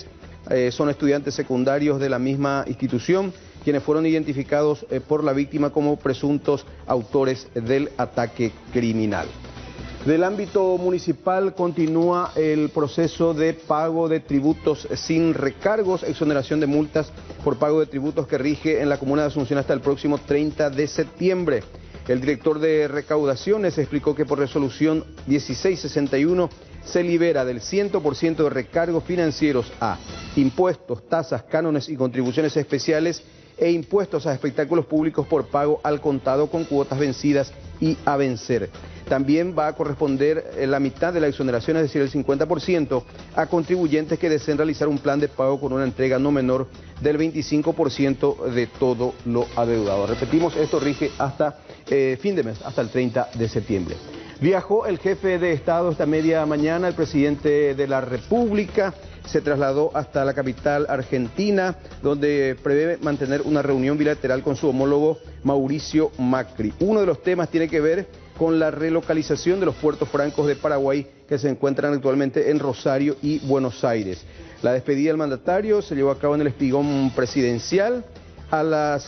Speaker 3: son estudiantes secundarios de la misma institución, quienes fueron identificados por la víctima como presuntos autores del ataque criminal. Del ámbito municipal continúa el proceso de pago de tributos sin recargos, exoneración de multas por pago de tributos que rige en la comuna de Asunción hasta el próximo 30 de septiembre. El director de recaudaciones explicó que por resolución 1661 se libera del 100% de recargos financieros a impuestos, tasas, cánones y contribuciones especiales e impuestos a espectáculos públicos por pago al contado con cuotas vencidas y a vencer. También va a corresponder la mitad de la exoneración, es decir, el 50%, a contribuyentes que deseen realizar un plan de pago con una entrega no menor del 25% de todo lo adeudado. Repetimos, esto rige hasta fin de mes, hasta el 30 de septiembre. Viajó el jefe de Estado esta media mañana, el presidente de la República. Se trasladó hasta la capital argentina, donde prevé mantener una reunión bilateral con su homólogo Mauricio Macri. Uno de los temas tiene que ver con la relocalización de los puertos francos de Paraguay, que se encuentran actualmente en Rosario y Buenos Aires. La despedida del mandatario se llevó a cabo en el Espigón Presidencial. A las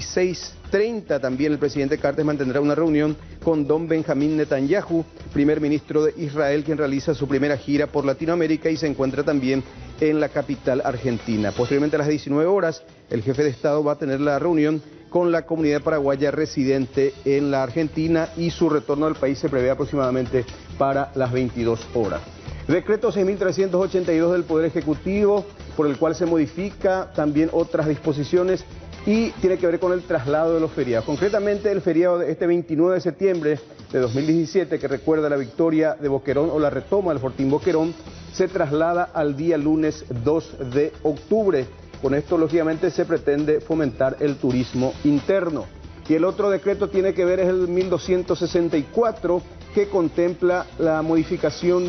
Speaker 3: 16:30 también el presidente Cartes mantendrá una reunión con don Benjamín Netanyahu, primer ministro de Israel, quien realiza su primera gira por Latinoamérica y se encuentra también en la capital argentina. Posteriormente a las 19 horas, el jefe de Estado va a tener la reunión con la comunidad paraguaya residente en la Argentina y su retorno al país se prevé aproximadamente para las 22 horas. Decreto 6.382 del Poder Ejecutivo, por el cual se modifica también otras disposiciones y tiene que ver con el traslado de los feriados. Concretamente, el feriado de este 29 de septiembre de 2017, que recuerda la victoria de Boquerón o la retoma del Fortín Boquerón, se traslada al día lunes 2 de octubre. Con esto, lógicamente, se pretende fomentar el turismo interno. Y el otro decreto tiene que ver es el 1264, que contempla la modificación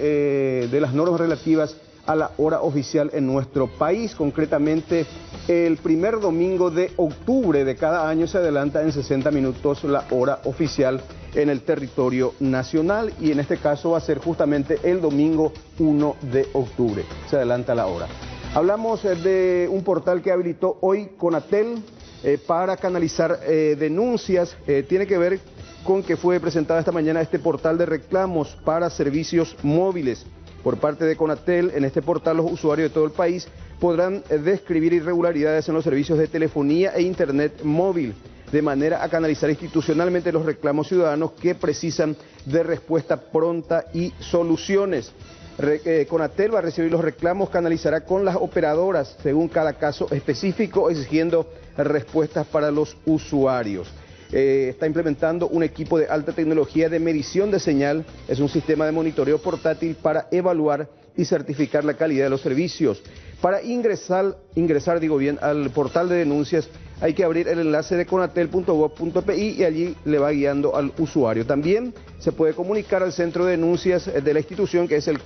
Speaker 3: de las normas relativas a la hora oficial en nuestro país. Concretamente, el primer domingo de octubre de cada año se adelanta en 60 minutos la hora oficial en el territorio nacional y en este caso va a ser justamente el domingo 1 de octubre. Se adelanta la hora. Hablamos de un portal que habilitó hoy Conatel para canalizar denuncias. Tiene que ver con que fue presentada esta mañana este portal de reclamos para servicios móviles. Por parte de Conatel, en este portal los usuarios de todo el país podrán describir irregularidades en los servicios de telefonía e internet móvil, de manera a canalizar institucionalmente los reclamos ciudadanos que precisan de respuesta pronta y soluciones. Conatel va a recibir los reclamos, canalizará con las operadoras según cada caso específico, exigiendo respuestas para los usuarios. Está implementando un equipo de alta tecnología de medición de señal, es un sistema de monitoreo portátil para evaluar y certificar la calidad de los servicios. Para ingresar al portal de denuncias hay que abrir el enlace de conatel.gov.pi y allí le va guiando al usuario. También se puede comunicar al centro de denuncias de la institución, que es el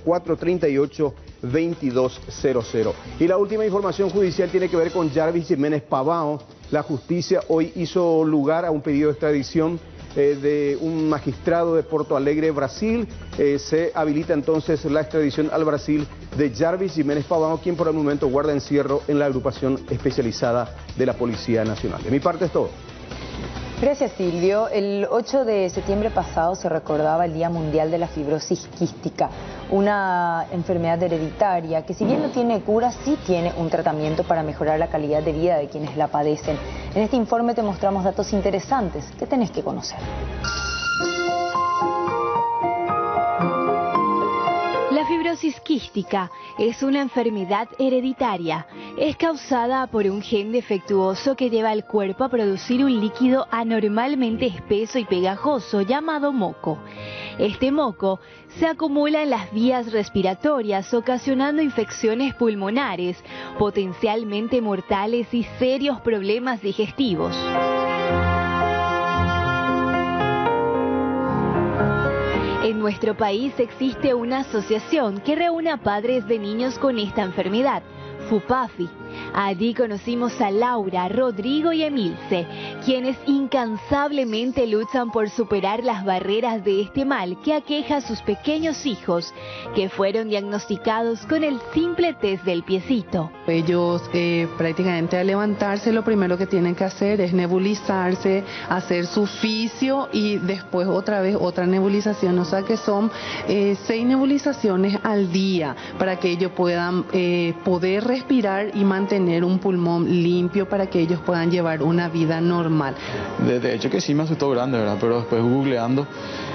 Speaker 3: 438-2200. Y la última información judicial tiene que ver con Jarvis Jiménez Pavao. La justicia hoy hizo lugar a un pedido de extradición de un magistrado de Porto Alegre, Brasil. Se habilita entonces la extradición al Brasil de Jarvis Jiménez Pavao, quien por el momento guarda encierro en la agrupación especializada de la Policía Nacional. De mi parte es todo.
Speaker 2: Gracias, Silvio. El 8 de septiembre pasado se recordaba el Día Mundial de la Fibrosis Quística, una enfermedad hereditaria que, si bien no tiene cura, sí tiene un tratamiento para mejorar la calidad de vida de quienes la padecen. En este informe te mostramos datos interesantes que tenés que conocer.
Speaker 19: La fibrosis quística es una enfermedad hereditaria. Es causada por un gen defectuoso que lleva al cuerpo a producir un líquido anormalmente espeso y pegajoso llamado moco. Este moco se acumula en las vías respiratorias, ocasionando infecciones pulmonares, potencialmente mortales y serios problemas digestivos. En nuestro país existe una asociación que reúne a padres de niños con esta enfermedad, FUPAFI. Allí conocimos a Laura, Rodrigo y Emilce, quienes incansablemente luchan por superar las barreras de este mal que aqueja a sus pequeños hijos, que fueron diagnosticados con el simple test del piecito.
Speaker 20: Ellos prácticamente al levantarse lo primero que tienen que hacer es nebulizarse, hacer su fisio y después otra vez otra nebulización, o sea que son 6 nebulizaciones al día para que ellos puedan poder respirar y mantener un pulmón limpio para que ellos puedan llevar una vida normal.
Speaker 21: De hecho que sí me asustó grande, ¿verdad? Pero después googleando,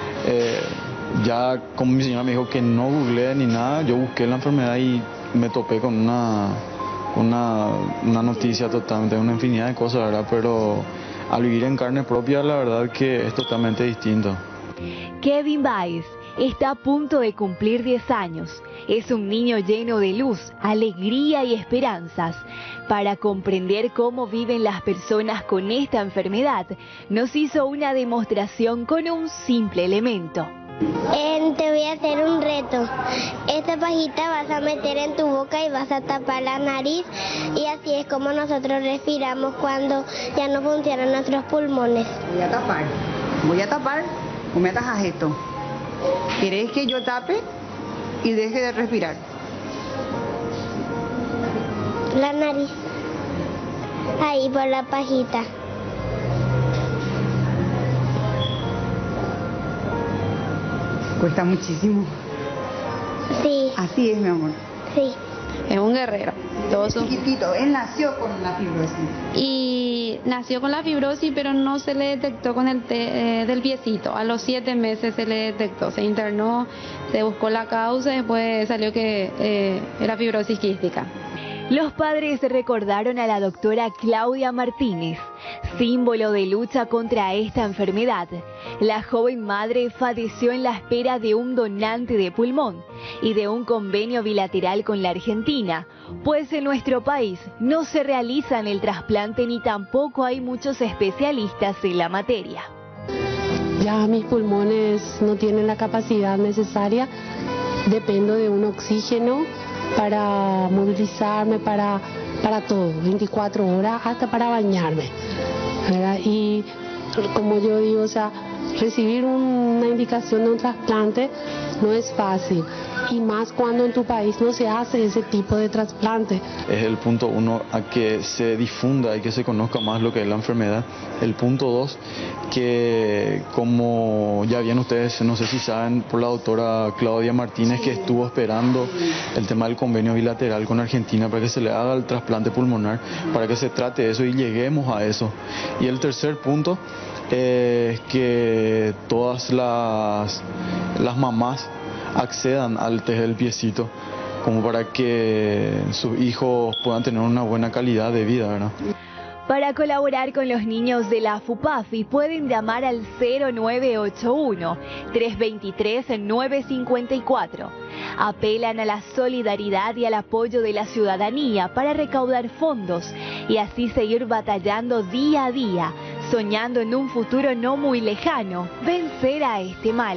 Speaker 21: ya como mi señora me dijo que no googleé ni nada, yo busqué la enfermedad y me topé con una noticia totalmente, una infinidad de cosas, ¿verdad? Pero al vivir en carne propia, la verdad que es totalmente distinto.
Speaker 19: Kevin Baez está a punto de cumplir 10 años. Es un niño lleno de luz, alegría y esperanzas. Para comprender cómo viven las personas con esta enfermedad, nos hizo una demostración con un simple elemento.
Speaker 23: Te voy a hacer un reto. Esta pajita vas a meter en tu boca y vas a tapar la nariz, y así es como nosotros respiramos cuando ya no funcionan nuestros pulmones.
Speaker 24: Voy a tapar, o me atajas esto. ¿Querés que yo tape y deje de respirar?
Speaker 23: La nariz. Ahí por la pajita.
Speaker 24: Cuesta muchísimo.
Speaker 23: Sí.
Speaker 24: Así es, mi amor.
Speaker 23: Sí.
Speaker 25: Es un guerrero.
Speaker 24: Todo chiquitito, él nació con la fibrosis.
Speaker 25: Y nació con la fibrosis, pero no se le detectó con el del piecito. A los 7 meses se le detectó, se internó, se buscó la causa y después salió que era fibrosis quística.
Speaker 19: Los padres recordaron a la doctora Claudia Martínez, símbolo de lucha contra esta enfermedad. La joven madre falleció en la espera de un donante de pulmón y de un convenio bilateral con la Argentina, pues en nuestro país no se realizan el trasplante ni tampoco hay muchos especialistas en la materia.
Speaker 26: Ya mis pulmones no tienen la capacidad necesaria, dependo de un oxígeno para movilizarme, para todo, 24 horas, hasta para bañarme, ¿verdad? Y como yo digo, o sea, recibir una indicación de un trasplante no es fácil, y más cuando en tu país no se hace ese tipo de trasplante.
Speaker 21: Es el punto 1, a que se difunda y que se conozca más lo que es la enfermedad. El punto 2, que como ya bien ustedes, no sé si saben, por la doctora Claudia Martínez, que estuvo esperando el tema del convenio bilateral con Argentina para que se le haga el trasplante pulmonar, para que se trate eso y lleguemos a eso. Y el tercer punto es que todas las mamás accedan al test del piecito, como para que sus hijos puedan tener una buena calidad de vida, ¿verdad?
Speaker 19: Para colaborar con los niños de la FUPAFI pueden llamar al 0981-323-954. Apelan a la solidaridad y al apoyo de la ciudadanía para recaudar fondos y así seguir batallando día a día, soñando en un futuro no muy lejano, vencer a este mal.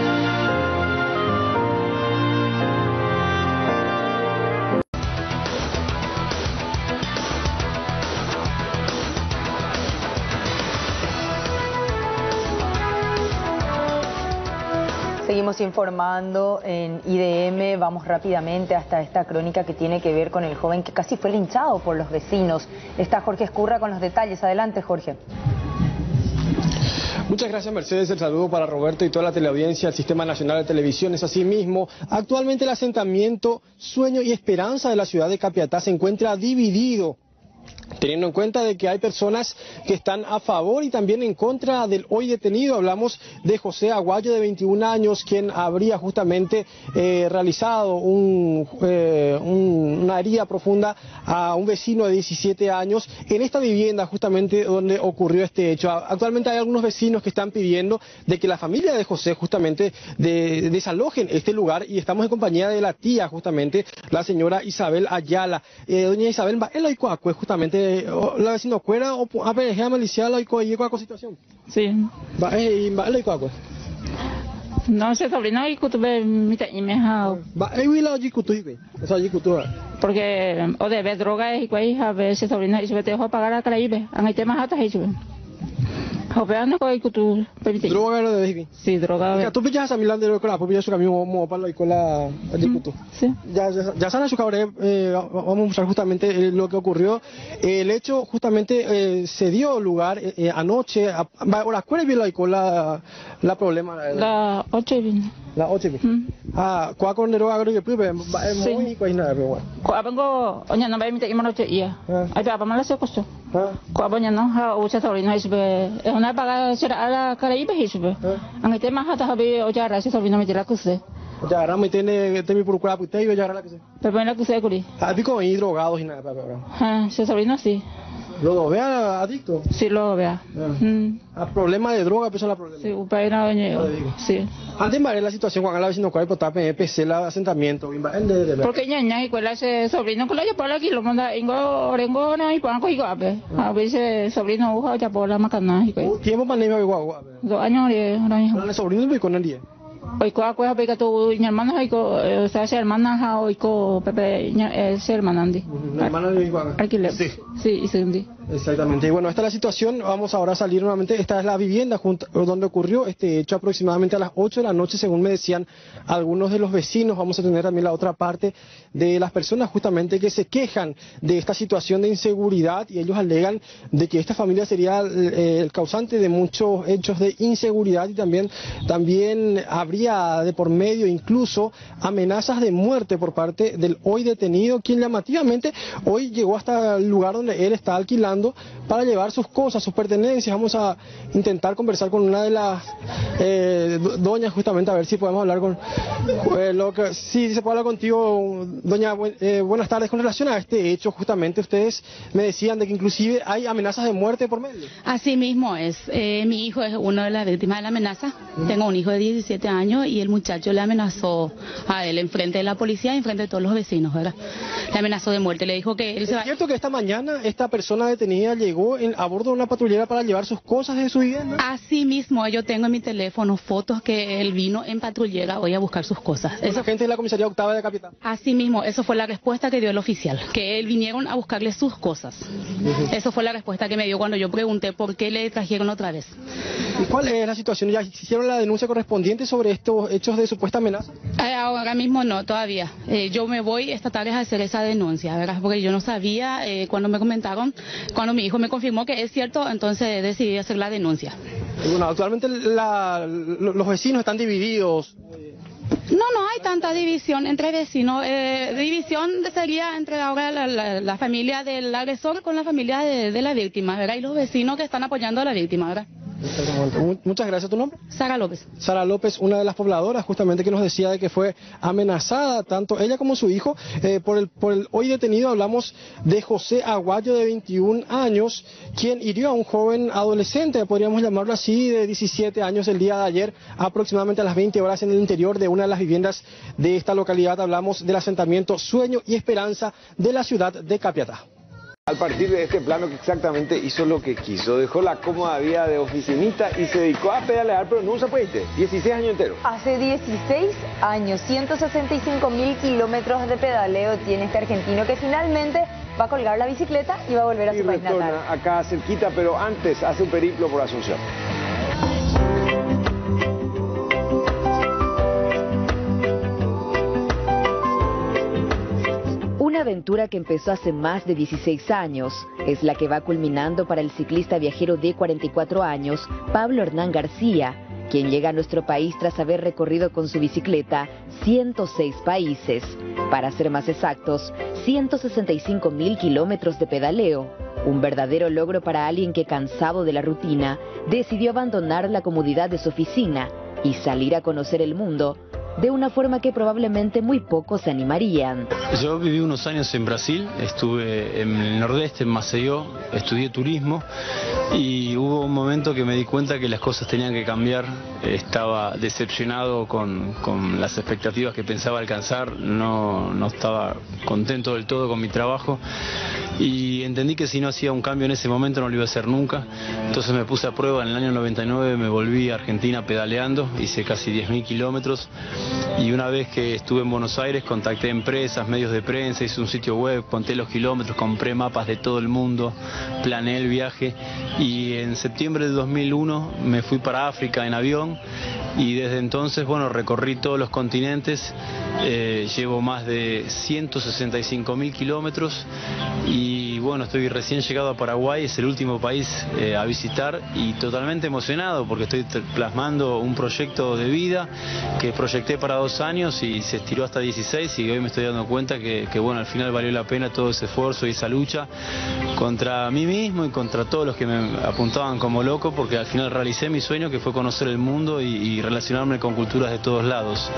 Speaker 2: Seguimos informando en IDM, vamos rápidamente hasta esta crónica que tiene que ver con el joven que casi fue linchado por los vecinos. Está Jorge Escurra con los detalles. Adelante, Jorge.
Speaker 10: Muchas gracias, Mercedes. El saludo para Roberto y toda la teleaudiencia del Sistema Nacional de Televisión. Es así mismo. Actualmente el asentamiento Sueño y Esperanza de la ciudad de Capiatá se encuentra dividido, teniendo en cuenta de que hay personas que están a favor y también en contra del hoy detenido. Hablamos de José Aguayo, de 21 años, quien habría justamente realizado una herida profunda a un vecino de 17 años en esta vivienda justamente donde ocurrió este hecho. Actualmente hay algunos vecinos que están pidiendo de que la familia de José justamente desalojen este lugar, y estamos en compañía de la tía justamente, la señora Isabel Ayala. Doña Isabel, justamente la vecina cuera o a ver ya maliciada y con la situación.
Speaker 27: Sí.
Speaker 10: Va la cuacue.
Speaker 27: No sé, sobrino y cutube mi te me ha.
Speaker 10: Va y la y cutuibe. O sea, y cutua.
Speaker 5: porque o debe droga y quay a veces sobrina y se te deja pagar a Caraíbe, hay temas hasta ahí.
Speaker 10: Droga era de Hibi.
Speaker 5: Sí, droga.
Speaker 10: Tú pillas a Milán de la popilla su camino como para la escuela discuto.
Speaker 5: Sí.
Speaker 10: Ya sana su cabré, vamos a mostrar justamente lo que ocurrió. El hecho justamente se dio lugar anoche a la escuela y la escuela la problema.
Speaker 5: La 8 vino.
Speaker 10: La 8 vino. ¿Cuál con droga agro que pruebe? Muy cuesta pero bueno.
Speaker 5: Cuál vengo, oña no me invita a noche ia. Ay, papá me la se costó. Cuál vengo no, ha usa sobrino es una paga será a la Caraíbe es ang ite más hasta habe o ya raíz sobrino me tira cuse.
Speaker 10: Ya ahora me tiene mi procura pute y ya ahora la que se.
Speaker 5: Pero la cuse curi.
Speaker 10: Pico y drogados y nada para.
Speaker 5: Se sobrino sí.
Speaker 10: ¿Lo vea adicto?
Speaker 5: Sí, lo vea.
Speaker 10: A problema de droga, pues es la problema.
Speaker 5: Sí, upay na sí.
Speaker 10: Antes de la situación cuando la vecino cuál tape PC el asentamiento
Speaker 5: porque ñaña y cuela ese sobrino con la ya por aquí lo manda ingo orengona y pan coigo a veces sobrino uja ya por la macana y
Speaker 10: tiempo pandemia igual
Speaker 5: 2 años
Speaker 10: el sobrino vive con nadie.
Speaker 5: Hoy coa pega tu mi hermana hoy o sea esa hermana hoy pepe esa hermana andi.
Speaker 10: La hermana de igual.
Speaker 5: Alquiler. Sí. Sí, y segundi.
Speaker 10: Exactamente. Y bueno, esta es la situación. Vamos ahora a salir nuevamente. Esta es la vivienda donde ocurrió este hecho aproximadamente a las 8 de la noche, según me decían algunos de los vecinos. Vamos a tener también la otra parte de las personas justamente que se quejan de esta situación de inseguridad y ellos alegan de que esta familia sería el causante de muchos hechos de inseguridad y también habría de por medio incluso amenazas de muerte por parte del hoy detenido, quien llamativamente hoy llegó hasta el lugar donde él está alquilando para llevar sus cosas, sus pertenencias. Vamos a intentar conversar con una de las doñas justamente a ver si podemos hablar con si se puede hablar contigo, doña. Buenas tardes. Con relación a este hecho, justamente ustedes me decían de que inclusive hay amenazas de muerte por medio.
Speaker 7: Así mismo es. Mi hijo es una de las víctimas de la amenaza. Tengo un hijo de 17 años y el muchacho le amenazó a él enfrente de la policía y enfrente de todos los vecinos, ¿verdad? Le amenazó de muerte, le dijo que él se va.
Speaker 10: ¿Es cierto que esta mañana esta persona detenida llegó a bordo de una patrullera para llevar sus cosas de su vivienda?
Speaker 7: Así mismo, yo tengo en mi teléfono fotos que él vino en patrullera hoy a buscar sus cosas.
Speaker 10: ¿Esa gente de la comisaría octava de Capital?
Speaker 7: Así mismo, eso fue la respuesta que dio el oficial, que él vinieron a buscarle sus cosas. Eso fue la respuesta que me dio cuando yo pregunté por qué le trajeron otra vez.
Speaker 10: ¿Y cuál es la situación? ¿Ya hicieron la denuncia correspondiente sobre estos hechos de supuesta amenaza?
Speaker 7: Ahora mismo no, todavía. Yo me voy esta tarde a hacer esa denuncia, ¿verdad? Porque yo no sabía cuando me comentaron, cuando mi hijo me confirmó que es cierto, entonces decidí hacer la denuncia.
Speaker 10: Bueno, actualmente los vecinos están divididos.
Speaker 7: No hay tanta división entre vecinos. División sería entre ahora la familia del agresor con la familia de la víctima, ¿verdad? Y los vecinos que están apoyando a la víctima, ¿verdad?
Speaker 10: Muchas gracias. ¿Tu nombre?
Speaker 7: Sara López.
Speaker 10: Sara López, una de las pobladoras justamente que nos decía de que fue amenazada tanto ella como su hijo por el hoy detenido. Hablamos de José Aguayo, de 21 años, quien hirió a un joven adolescente, podríamos llamarlo así, de 17 años el día de ayer, aproximadamente a las 20 horas en el interior de una de las viviendas de esta localidad. Hablamos del asentamiento Sueño y Esperanza de la ciudad de Capiatá.
Speaker 1: Al partir de este plano que exactamente hizo lo que quiso, dejó la cómoda vida de oficinista y se dedicó a pedalear, pero no usa puente, 16 años enteros.
Speaker 2: Hace 16 años, 165.000 kilómetros de pedaleo tiene este argentino que finalmente va a colgar la bicicleta y va a volver a su país natal.
Speaker 1: Acá cerquita, pero antes hace un periplo por Asunción.
Speaker 9: Una aventura que empezó hace más de 16 años es la que va culminando para el ciclista viajero de 44 años, Pablo Hernán García, quien llega a nuestro país tras haber recorrido con su bicicleta 106 países. Para ser más exactos, 165.000 kilómetros de pedaleo. Un verdadero logro para alguien que, cansado de la rutina, decidió abandonar la comodidad de su oficina y salir a conocer el mundo de una forma que probablemente muy pocos se animarían.
Speaker 11: Yo viví unos años en Brasil, estuve en el Nordeste, en Maceió, estudié turismo y hubo un momento que me di cuenta que las cosas tenían que cambiar. Estaba decepcionado con las expectativas que pensaba alcanzar, no estaba contento del todo con mi trabajo y entendí que si no hacía un cambio en ese momento no lo iba a hacer nunca. Entonces me puse a prueba. En el año 99 me volví a Argentina pedaleando, hice casi 10.000 kilómetros, y una vez que estuve en Buenos Aires contacté empresas, medios de prensa, hice un sitio web, conté los kilómetros, compré mapas de todo el mundo, planeé el viaje, y en septiembre de 2001 me fui para África en avión, y desde entonces, bueno, recorrí todos los continentes, llevo más de 165.000 kilómetros, y bueno, estoy recién llegado a Paraguay, es el último país a visitar, y totalmente emocionado porque estoy plasmando un proyecto de vida que proyecté para 2 años y se estiró hasta 16, y hoy me estoy dando cuenta que bueno, al final valió la pena todo ese esfuerzo y esa lucha contra mí mismo y contra todos los que me apuntaban como loco, porque al final realicé mi sueño, que fue conocer el mundo y relacionarme con culturas de todos lados.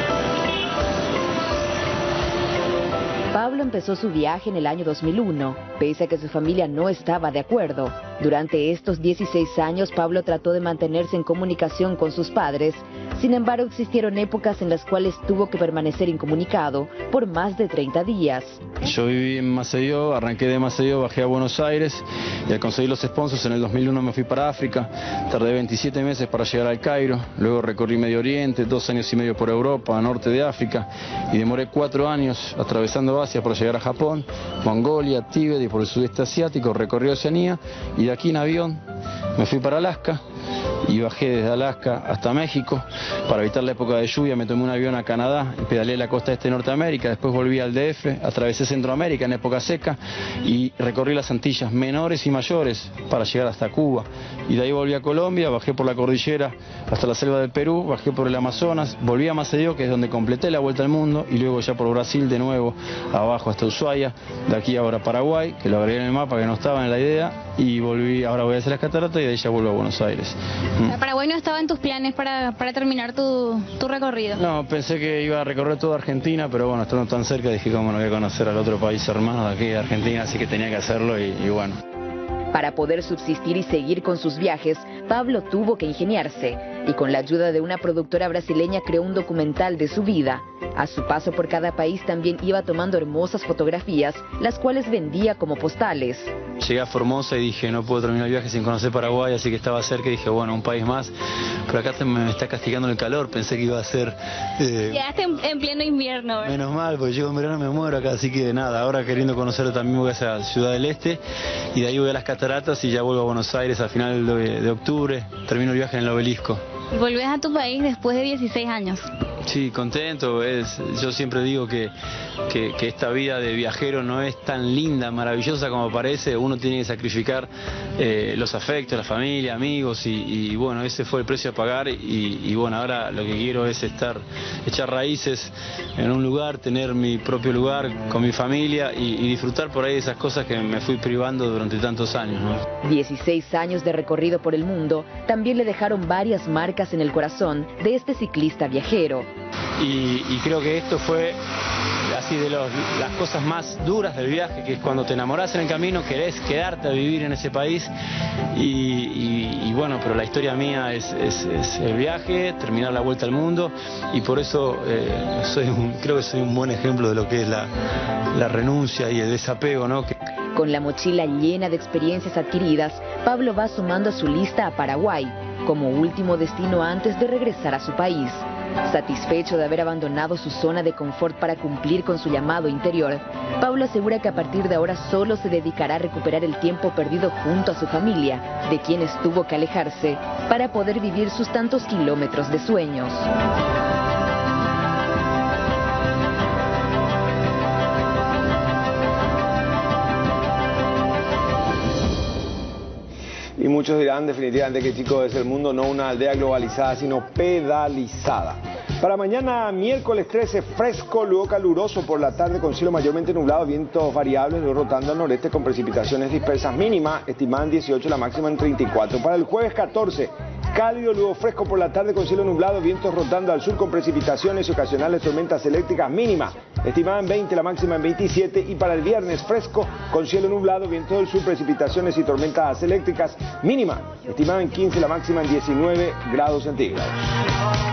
Speaker 9: Pablo empezó su viaje en el año 2001, pese a que su familia no estaba de acuerdo. Durante estos 16 años, Pablo trató de mantenerse en comunicación con sus padres. Sin embargo, existieron épocas en las cuales tuvo que permanecer incomunicado por más de 30 días.
Speaker 11: Yo viví en Maceió, arranqué de Maceió, bajé a Buenos Aires, y al conseguir los sponsors en el 2001 me fui para África. Tardé 27 meses para llegar al Cairo, luego recorrí Medio Oriente, 2 años y medio por Europa, norte de África, y demoré 4 años atravesando Asia para llegar a Japón, Mongolia, Tíbet, y por el sudeste asiático recorrí Oceanía, y de aquí en avión me fui para Alaska y bajé desde Alaska hasta México. Para evitar la época de lluvia me tomé un avión a Canadá y pedaleé la costa este de Norteamérica. Después volví al DF, atravesé Centroamérica en época seca y recorrí las Antillas menores y mayores para llegar hasta Cuba. Y de ahí volví a Colombia, bajé por la cordillera hasta la selva del Perú, bajé por el Amazonas, volví a Maceió, que es donde completé la vuelta al mundo, y luego ya por Brasil de nuevo, abajo hasta Ushuaia, de aquí ahora a Paraguay, que lo agregué en el mapa que no estaba en la idea, y volví, ahora voy a hacer las cataratas y de ahí ya vuelvo a Buenos Aires.
Speaker 25: Paraguay no estaba en tus planes para terminar tu recorrido.
Speaker 11: No, pensé que iba a recorrer toda Argentina, pero bueno, estando tan cerca dije cómo no voy a conocer al otro país hermano de aquí de Argentina, así que tenía que hacerlo y bueno.
Speaker 9: Para poder subsistir y seguir con sus viajes, Pablo tuvo que ingeniarse y con la ayuda de una productora brasileña creó un documental de su vida. A su paso por cada país también iba tomando hermosas fotografías, las cuales vendía como postales.
Speaker 11: Llegué a Formosa y dije, no puedo terminar el viaje sin conocer Paraguay, así que estaba cerca y dije, bueno, un país más, pero acá me está castigando el calor, pensé que iba a ser...
Speaker 25: Llegaste en pleno invierno, ¿verdad?
Speaker 11: Menos mal, porque llego en verano me muero acá, así que nada, ahora queriendo conocerlo también voy hacia Ciudad del Este, y de ahí voy a las cataratas y ya vuelvo a Buenos Aires a final de octubre, termino el viaje en el Obelisco.
Speaker 25: Volvés a tu país después de 16 años.
Speaker 11: Sí, contento. Yo siempre digo que esta vida de viajero no es tan linda, maravillosa como parece. Uno tiene que sacrificar los afectos, la familia, amigos, y bueno, ese fue el precio a pagar. Y bueno, ahora lo que quiero es echar raíces en un lugar, tener mi propio lugar con mi familia y disfrutar por ahí de esas cosas que me fui privando durante tantos años, ¿no?
Speaker 9: 16 años de recorrido por el mundo también le dejaron varias marcas en el corazón de este ciclista viajero.
Speaker 11: Y creo que esto fue así de las cosas más duras del viaje, que es cuando te enamorás en el camino, querés quedarte a vivir en ese país y bueno, pero la historia mía es el viaje, terminar la vuelta al mundo, y por eso creo que soy un buen ejemplo de lo que es la renuncia y el desapego, ¿no?
Speaker 9: Con la mochila llena de experiencias adquiridas, Pablo va sumando a su lista a Paraguay, como último destino antes de regresar a su país. Satisfecho de haber abandonado su zona de confort para cumplir con su llamado interior, Pablo asegura que a partir de ahora solo se dedicará a recuperar el tiempo perdido junto a su familia, de quienes tuvo que alejarse, para poder vivir sus tantos kilómetros de sueños.
Speaker 1: Y muchos dirán definitivamente que Chico es el mundo, no una aldea globalizada, sino pedalizada. Para mañana, miércoles 13, fresco, luego caluroso por la tarde con cielo mayormente nublado, vientos variables, luego rotando al noreste con precipitaciones dispersas, mínima estimada en 18, la máxima en 34. Para el jueves 14, cálido, luego fresco por la tarde con cielo nublado, vientos rotando al sur con precipitaciones y ocasionales tormentas eléctricas, mínima estimada en 20, la máxima en 27. Y para el viernes, fresco con cielo nublado, vientos del sur, precipitaciones y tormentas eléctricas, mínima estimada en 15, la máxima en 19 grados centígrados.